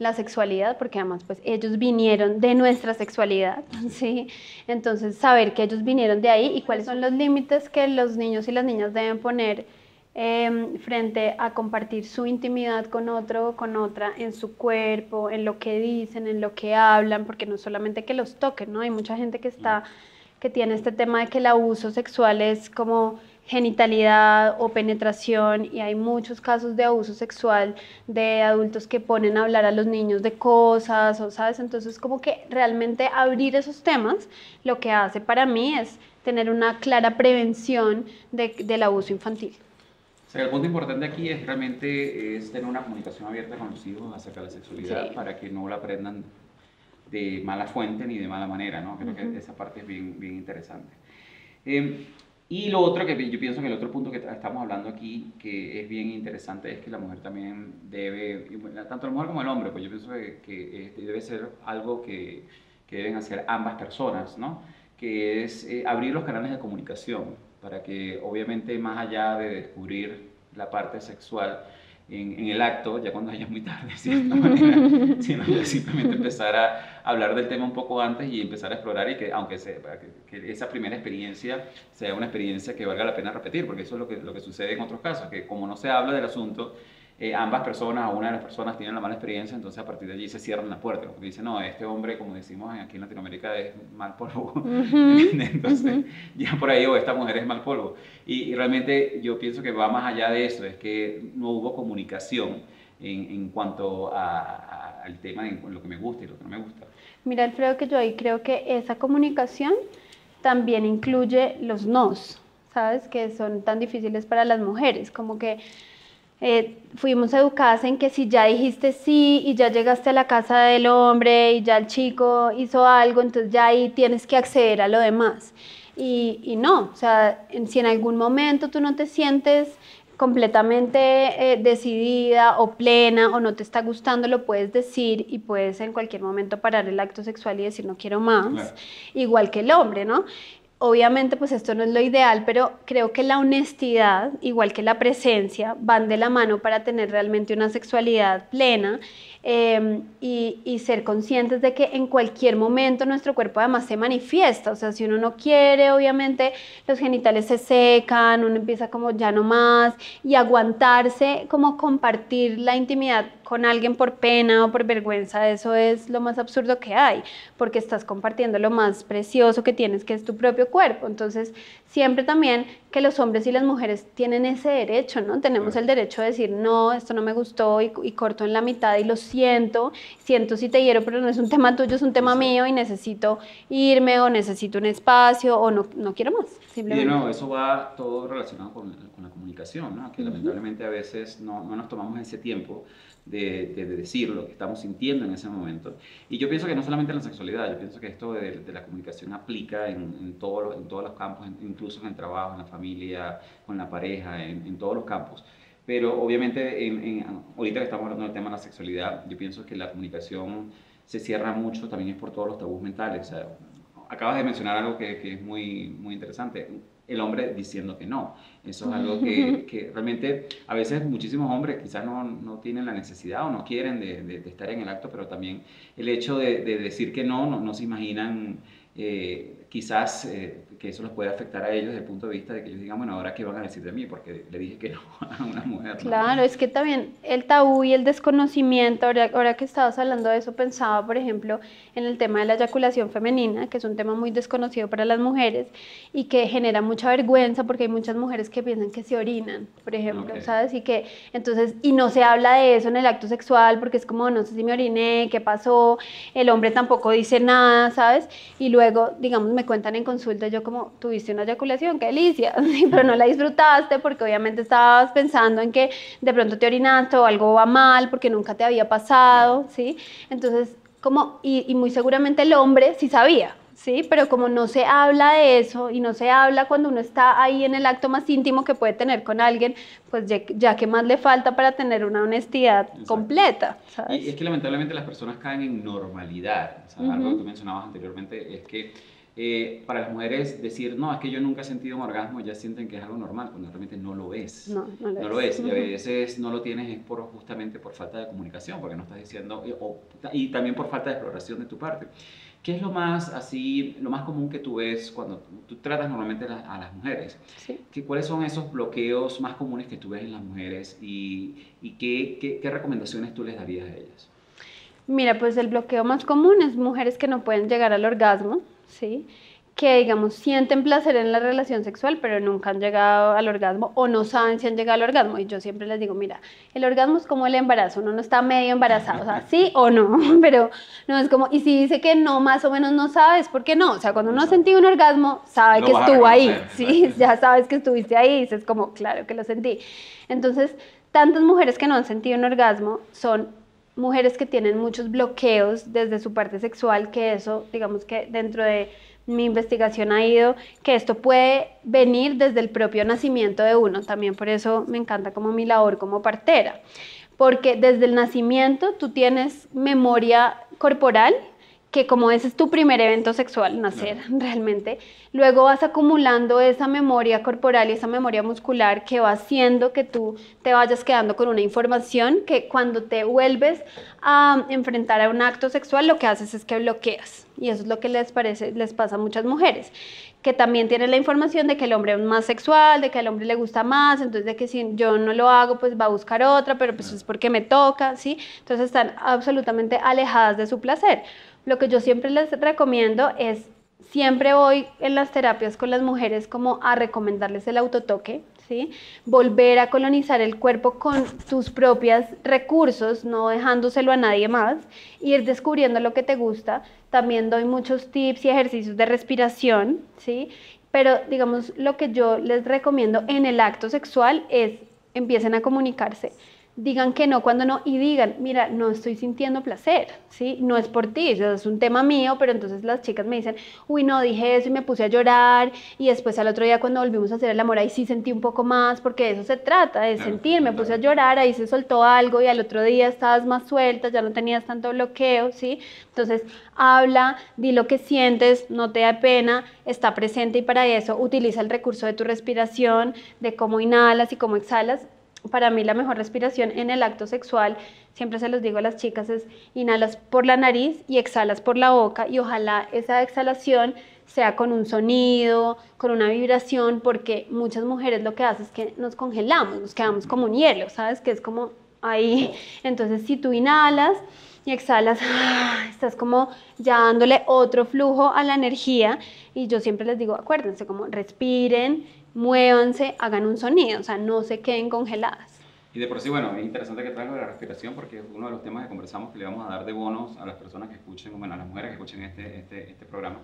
la sexualidad, porque además pues ellos vinieron de nuestra sexualidad, ¿sí? Entonces saber que ellos vinieron de ahí y cuáles son los límites que los niños y las niñas deben poner eh, frente a compartir su intimidad con otro o con otra, en su cuerpo, en lo que dicen, en lo que hablan, porque no solamente que los toquen, ¿no? Hay mucha gente que está, que tiene este tema de que el abuso sexual es como genitalidad o penetración, y hay muchos casos de abuso sexual de adultos que ponen a hablar a los niños de cosas, o sabes, entonces como que realmente abrir esos temas lo que hace para mí es tener una clara prevención de, del abuso infantil. O sea, el punto importante aquí es realmente es tener una comunicación abierta con los hijos acerca de la sexualidad, sí, para que no la aprendan de mala fuente ni de mala manera, ¿no? Creo uh-huh. que esa parte es bien, bien interesante. Eh, Y lo otro que yo pienso que el otro punto que estamos hablando aquí, que es bien interesante, es que la mujer también debe, tanto la mujer como el hombre, pues yo pienso que, que debe ser algo que, que deben hacer ambas personas, ¿no? Que es eh, abrir los canales de comunicación, para que obviamente más allá de descubrir la parte sexual en, en el acto, ya cuando ya es muy tarde, de cierta manera, sino ya simplemente empezar a hablar del tema un poco antes y empezar a explorar, y que aunque sea, que, que esa primera experiencia sea una experiencia que valga la pena repetir, porque eso es lo que, lo que sucede en otros casos, que como no se habla del asunto, eh, ambas personas o una de las personas tienen la mala experiencia, entonces a partir de allí se cierran las puertas, porque dicen, no, este hombre, como decimos aquí en Latinoamérica, es mal polvo, uh-huh. entonces uh-huh. ya por ahí, o esta mujer es mal polvo, y, y realmente yo pienso que va más allá de eso, es que no hubo comunicación en, en cuanto a, a, al tema de lo que me gusta y lo que no me gusta. Mira, Alfredo, que yo ahí creo que esa comunicación también incluye los nos, ¿sabes? Que son tan difíciles para las mujeres, como que eh, fuimos educadas en que si ya dijiste sí y ya llegaste a la casa del hombre y ya el chico hizo algo, entonces ya ahí tienes que acceder a lo demás. Y, y no, o sea, en, si en algún momento tú no te sientes completamente eh, decidida o plena o no te está gustando, lo puedes decir y puedes en cualquier momento parar el acto sexual y decir no quiero más, claro. Igual que el hombre, ¿no? Obviamente pues esto no es lo ideal, pero creo que la honestidad, igual que la presencia, van de la mano para tener realmente una sexualidad plena. Eh, y, y ser conscientes de que en cualquier momento nuestro cuerpo además se manifiesta, o sea, si uno no quiere, obviamente los genitales se secan, uno empieza como ya no más, y aguantarse, como compartir la intimidad con alguien por pena o por vergüenza, eso es lo más absurdo que hay, porque estás compartiendo lo más precioso que tienes, que es tu propio cuerpo. Entonces, siempre también que los hombres y las mujeres tienen ese derecho, ¿no? Tenemos el derecho de decir, no, esto no me gustó, y, y corto en la mitad y lo siento, siento si te hiero, pero no es un tema tuyo, es un tema mío y necesito irme o necesito un espacio o no, no quiero más, simplemente. Y de nuevo, eso va todo relacionado con, con la comunicación, ¿no? Que uh-huh. lamentablemente a veces no, no nos tomamos ese tiempo de, de, de decir lo que estamos sintiendo en ese momento. Y yo pienso que no solamente en la sexualidad, yo pienso que esto de, de la comunicación aplica en, en, todo lo, en todos los campos, en, incluso en el trabajo, en la familia, con la pareja, en, en todos los campos. Pero obviamente, en, en, ahorita que estamos hablando del tema de la sexualidad, yo pienso que la comunicación se cierra mucho, también es por todos los tabús mentales. O sea, acabas de mencionar algo que, que es muy, muy interesante, el hombre diciendo que no. Eso es algo que, que realmente a veces muchísimos hombres quizás no, no tienen la necesidad o no quieren de, de, de estar en el acto, pero también el hecho de, de decir que no, no, no se imaginan eh, quizás eh, que eso los puede afectar a ellos desde el punto de vista de que ellos digan, bueno, ahora qué van a decir de mí porque le dije que no a una mujer, ¿no? Claro, es que también el tabú y el desconocimiento, ahora, ahora que estabas hablando de eso, pensaba, por ejemplo, en el tema de la eyaculación femenina, que es un tema muy desconocido para las mujeres y que genera mucha vergüenza porque hay muchas mujeres que piensan que se orinan, por ejemplo, okay. ¿Sabes? Y que entonces, y no se habla de eso en el acto sexual porque es como, no sé si me oriné, qué pasó, el hombre tampoco dice nada, ¿sabes? Y luego, digamos, me cuentan en consulta, yo como, tuviste una eyaculación, qué delicia, sí, pero no la disfrutaste porque obviamente estabas pensando en que de pronto te orinaste o algo va mal porque nunca te había pasado, ¿sí? Entonces, como, y, y muy seguramente el hombre sí sabía, ¿sí? Pero como no se habla de eso y no se habla cuando uno está ahí en el acto más íntimo que puede tener con alguien, pues ya, ya que más le falta para tener una honestidad Exacto. completa, ¿sabes? Y es que lamentablemente las personas caen en normalidad, o sea, uh-huh. algo que tú mencionabas anteriormente es que eh, para las mujeres decir, no, es que yo nunca he sentido un orgasmo, ya sienten que es algo normal, cuando realmente no lo es. No, no lo no es. Lo es. Y a Ujú. veces no lo tienes es por, justamente por falta de comunicación, porque no estás diciendo, y, o, y también por falta de exploración de tu parte. ¿Qué es lo más así, lo más común que tú ves cuando tú, tú tratas normalmente a, la, a las mujeres? Sí. ¿Qué, ¿Cuáles son esos bloqueos más comunes que tú ves en las mujeres y, y qué, qué, qué recomendaciones tú les darías a ellas? Mira, pues el bloqueo más común es mujeres que no pueden llegar al orgasmo, ¿sí? Que, digamos, sienten placer en la relación sexual, pero nunca han llegado al orgasmo o no saben si han llegado al orgasmo. Y yo siempre les digo, mira, el orgasmo es como el embarazo, uno no está medio embarazado, o sea, sí o no, pero no es como, y si dice que no, más o menos no sabes, ¿por qué no? O sea, cuando uno ha sentido un orgasmo, sabe Lo que vas a estuvo ahí, reconocer, ¿sí? exacto. Ya sabes que estuviste ahí, y dices como, claro que lo sentí. Entonces, tantas mujeres que no han sentido un orgasmo son mujeres que tienen muchos bloqueos desde su parte sexual, que eso, digamos que dentro de mi investigación ha ido, que esto puede venir desde el propio nacimiento de uno, también por eso me encanta como mi labor como partera, porque desde el nacimiento tú tienes memoria corporal, que como ese es tu primer evento sexual, nacer Claro. realmente, luego vas acumulando esa memoria corporal y esa memoria muscular que va haciendo que tú te vayas quedando con una información que cuando te vuelves a enfrentar a un acto sexual lo que haces es que bloqueas, y eso es lo que les parece, les pasa a muchas mujeres, que también tienen la información de que el hombre es más sexual, de que al hombre le gusta más, entonces de que si yo no lo hago pues va a buscar otra, pero pues es porque me toca, ¿sí? Entonces están absolutamente alejadas de su placer. Lo que yo siempre les recomiendo es, siempre voy en las terapias con las mujeres como a recomendarles el autotoque, ¿sí? Volver a colonizar el cuerpo con tus propios recursos, no dejándoselo a nadie más, ir descubriendo lo que te gusta. También doy muchos tips y ejercicios de respiración, ¿sí? Pero digamos, lo que yo les recomiendo en el acto sexual es empiecen a comunicarse. Digan que no cuando no y digan, mira, no estoy sintiendo placer, ¿sí? No es por ti, eso es un tema mío, pero entonces las chicas me dicen, uy, no, dije eso y me puse a llorar, y después al otro día cuando volvimos a hacer el amor ahí sí sentí un poco más, porque de eso se trata, de Claro, sentir, me claro. puse a llorar, ahí se soltó algo y al otro día estabas más suelta, ya no tenías tanto bloqueo, ¿sí? Entonces, habla, di lo que sientes, no te da pena, está presente, y para eso utiliza el recurso de tu respiración, de cómo inhalas y cómo exhalas. Para mí la mejor respiración en el acto sexual, siempre se los digo a las chicas, es inhalas por la nariz y exhalas por la boca, y ojalá esa exhalación sea con un sonido, con una vibración, porque muchas mujeres lo que hacen es que nos congelamos, nos quedamos como un hielo, ¿sabes? Que es como ahí. Entonces si tú inhalas y exhalas, estás como ya dándole otro flujo a la energía, y yo siempre les digo, acuérdense, como respiren, muévanse, hagan un sonido, o sea, no se queden congeladas. Y de por sí, bueno, es interesante que traigas la respiración porque es uno de los temas que conversamos que le vamos a dar de bonos a las personas que escuchen, bueno, a las mujeres que escuchen este, este, este programa.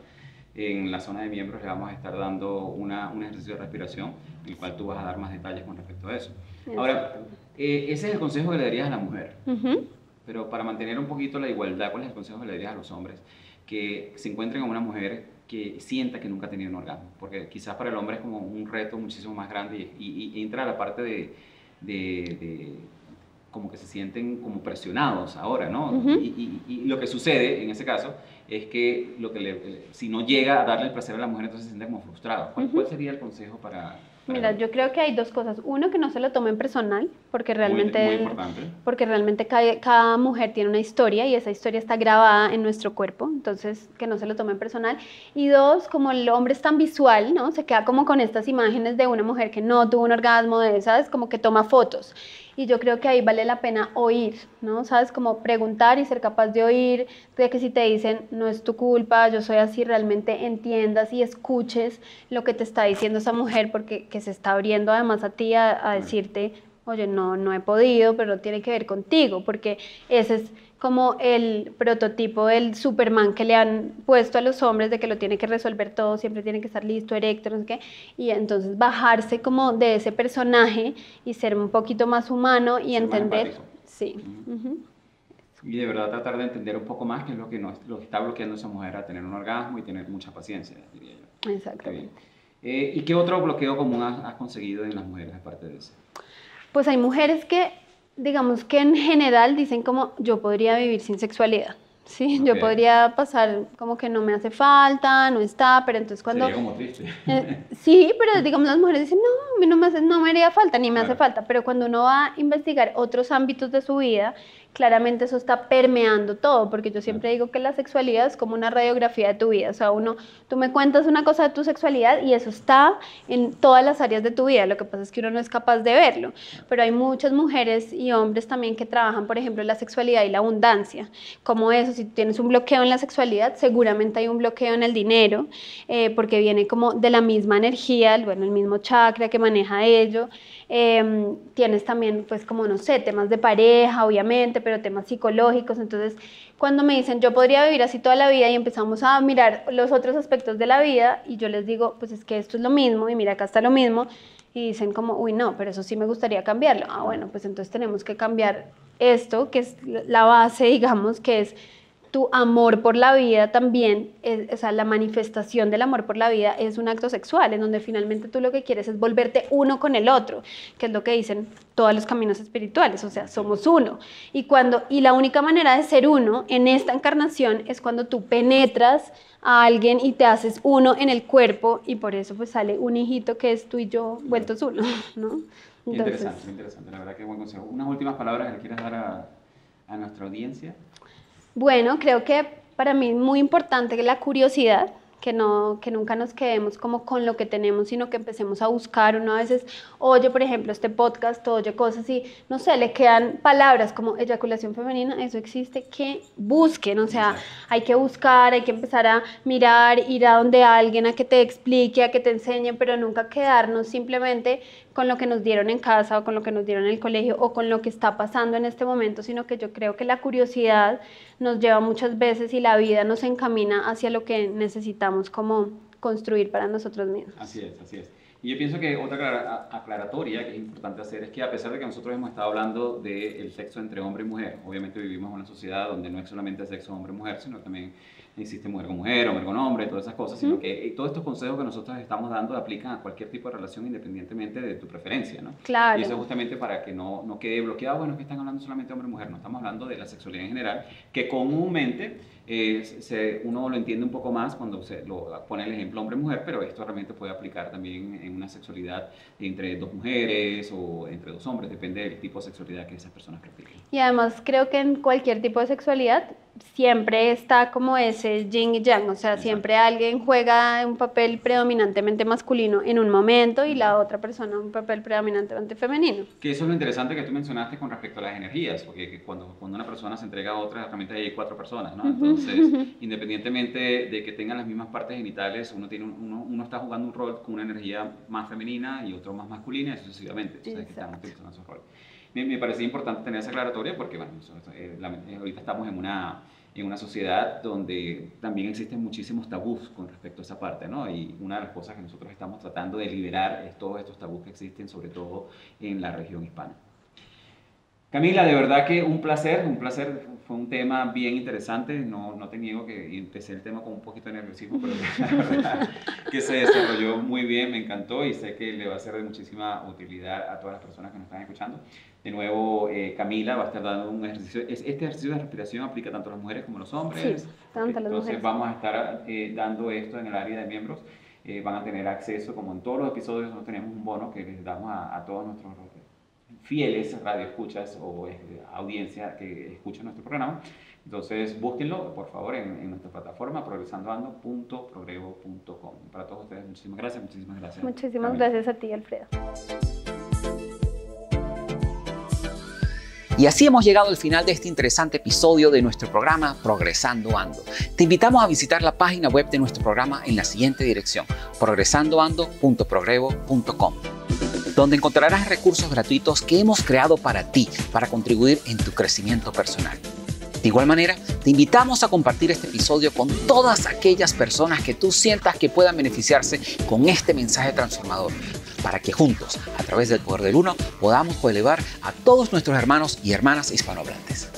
En la zona de miembros le vamos a estar dando una, un ejercicio de respiración, en el cual tú vas a dar más detalles con respecto a eso. Ahora, eh, ese es el consejo que le darías a la mujer, Uh-huh. pero para mantener un poquito la igualdad, ¿cuál es el consejo que le darías a los hombres? Que se encuentren con una mujer que sienta que nunca ha tenido un orgasmo, porque quizás para el hombre es como un reto muchísimo más grande, y, y, y entra la parte de, de, de como que se sienten como presionados ahora, ¿no? Uh-huh. y, y, y lo que sucede en ese caso es que, lo que le, si no llega a darle el placer a la mujer, entonces se siente como frustrado. ¿Cuál, Uh-huh. ¿cuál sería el consejo para...? para Mira, yo creo que hay dos cosas. Uno, que no se lo tomen personal, porque realmente, muy, muy importante. porque realmente cada, cada mujer tiene una historia y esa historia está grabada en nuestro cuerpo, entonces que no se lo tomen personal. Y dos, como el hombre es tan visual, ¿no? Se queda como con estas imágenes de una mujer que no tuvo un orgasmo, de esas, como que toma fotos. Y yo creo que ahí vale la pena oír, ¿no? ¿Sabes? Como preguntar y ser capaz de oír, de que si te dicen, no es tu culpa, yo soy así, realmente entiendas y escuches lo que te está diciendo esa mujer, porque que se está abriendo además a ti a, a decirte, oye, no, no he podido, pero tiene que ver contigo, porque ese es como el prototipo del Superman que le han puesto a los hombres, de que lo tiene que resolver todo, siempre tiene que estar listo, erecto, no sé qué, y entonces bajarse como de ese personaje y ser un poquito más humano y Ser más entender, empático. sí. Uh-huh. Uh-huh. Y de verdad tratar de entender un poco más qué es lo que, nos, lo que está bloqueando a esa mujer a tener un orgasmo y tener mucha paciencia, diría yo. Exactamente. Eh, ¿Y qué otro bloqueo común has, has conseguido en las mujeres aparte de eso? Pues hay mujeres que, digamos que en general dicen como, yo podría vivir sin sexualidad, Sí, Okay. yo podría pasar como que no me hace falta, no está, pero entonces cuando... Sería como triste. Eh, sí, pero digamos las mujeres dicen, no, a mí no me, hace, no me haría falta, ni me Claro. hace falta, pero cuando uno va a investigar otros ámbitos de su vida, claramente eso está permeando todo, porque yo siempre digo que la sexualidad es como una radiografía de tu vida, o sea, uno, tú me cuentas una cosa de tu sexualidad y eso está en todas las áreas de tu vida, lo que pasa es que uno no es capaz de verlo, pero hay muchas mujeres y hombres también que trabajan, por ejemplo, la sexualidad y la abundancia, como eso, si tú tienes un bloqueo en la sexualidad, seguramente hay un bloqueo en el dinero, eh, porque viene como de la misma energía, bueno, el mismo chakra que maneja ello. Eh, tienes también, pues, como, no sé, temas de pareja, obviamente, pero temas psicológicos. Entonces, cuando me dicen, yo podría vivir así toda la vida y empezamos a mirar los otros aspectos de la vida y yo les digo, pues es que esto es lo mismo y mira, acá está lo mismo. Y dicen como, uy, no, pero eso sí me gustaría cambiarlo. Ah, bueno, pues entonces tenemos que cambiar esto, que es la base, digamos, que es tu amor por la vida también, es, o sea, la manifestación del amor por la vida es un acto sexual, en donde finalmente tú lo que quieres es volverte uno con el otro, que es lo que dicen todos los caminos espirituales, o sea, somos uno. Y, cuando, y la única manera de ser uno en esta encarnación es cuando tú penetras a alguien y te haces uno en el cuerpo, y por eso pues sale un hijito que es tú y yo vueltos uno, ¿no? Entonces, interesante, interesante, la verdad que buen consejo. Unas últimas palabras que le quieras dar a, a nuestra audiencia. Bueno, creo que para mí es muy importante la curiosidad, que, no, que nunca nos quedemos como con lo que tenemos, sino que empecemos a buscar. Uno a veces oye, por ejemplo, este podcast, oye cosas y, no sé, le quedan palabras como eyaculación femenina, eso existe, que busquen, o sea, hay que buscar, hay que empezar a mirar, ir a donde alguien a que te explique, a que te enseñe, pero nunca quedarnos simplemente con lo que nos dieron en casa o con lo que nos dieron en el colegio o con lo que está pasando en este momento, sino que yo creo que la curiosidad nos lleva muchas veces y la vida nos encamina hacia lo que necesitamos como construir para nosotros mismos. Así es, así es. Y yo pienso que otra aclaratoria que es importante hacer es que a pesar de que nosotros hemos estado hablando del sexo entre hombre y mujer, obviamente vivimos en una sociedad donde no es solamente el sexo hombre-mujer, sino también existe mujer con mujer, hombre con hombre, todas esas cosas, sino que todos estos consejos que nosotros estamos dando aplican a cualquier tipo de relación independientemente de tu preferencia, ¿no? Claro. Y eso es justamente para que no, no quede bloqueado, bueno, es que están hablando solamente hombre-mujer, no estamos hablando de la sexualidad en general, que comúnmente eh, se, uno lo entiende un poco más cuando se lo pone el ejemplo hombre-mujer, pero esto realmente puede aplicar también en una sexualidad entre dos mujeres o entre dos hombres, depende del tipo de sexualidad que esas personas practiquen. Y además creo que en cualquier tipo de sexualidad siempre está como ese yin y yang, o sea, Exacto. Siempre alguien juega un papel predominantemente masculino en un momento y la otra persona un papel predominantemente femenino. Que eso es lo interesante que tú mencionaste con respecto a las energías, porque cuando, cuando una persona se entrega a otra, realmente hay cuatro personas, ¿no? Entonces, independientemente de que tengan las mismas partes genitales, uno, tiene un, uno, uno está jugando un rol con una energía más femenina y otro más masculina y sucesivamente, entonces que están utilizando esos roles. Me, me parecía importante tener esa aclaratoria porque, bueno, eh, la, ahorita estamos en una, en una sociedad donde también existen muchísimos tabús con respecto a esa parte, ¿no? Y una de las cosas que nosotros estamos tratando de liberar es todos estos tabús que existen, sobre todo en la región hispana. Camila, de verdad que un placer, un placer, fue un tema bien interesante, no, no te niego que empecé el tema con un poquito de nerviosismo, pero la verdad que se desarrolló muy bien, me encantó y sé que le va a ser de muchísima utilidad a todas las personas que nos están escuchando. De nuevo, eh, Camila va a estar dando un ejercicio, este ejercicio de respiración aplica tanto a las mujeres como a los hombres, Sí, tanto a las entonces mujeres. vamos a estar eh, dando esto en el área de miembros, eh, van a tener acceso, como en todos los episodios, nosotros tenemos un bono que les damos a, a todos nuestros fieles radioescuchas o eh, audiencia que escucha nuestro programa. Entonces búsquenlo por favor en, en nuestra plataforma progresandoando punto progrevo punto com. Para todos ustedes muchísimas gracias, muchísimas gracias. Muchísimas Camila. gracias a ti, Alfredo. Y así hemos llegado al final de este interesante episodio de nuestro programa Progresando Ando. Te invitamos a visitar la página web de nuestro programa en la siguiente dirección, progresandoando punto progrevo punto com, donde encontrarás recursos gratuitos que hemos creado para ti, para contribuir en tu crecimiento personal. De igual manera, te invitamos a compartir este episodio con todas aquellas personas que tú sientas que puedan beneficiarse con este mensaje transformador, para que juntos, a través del poder del uno, podamos elevar a todos nuestros hermanos y hermanas hispanohablantes.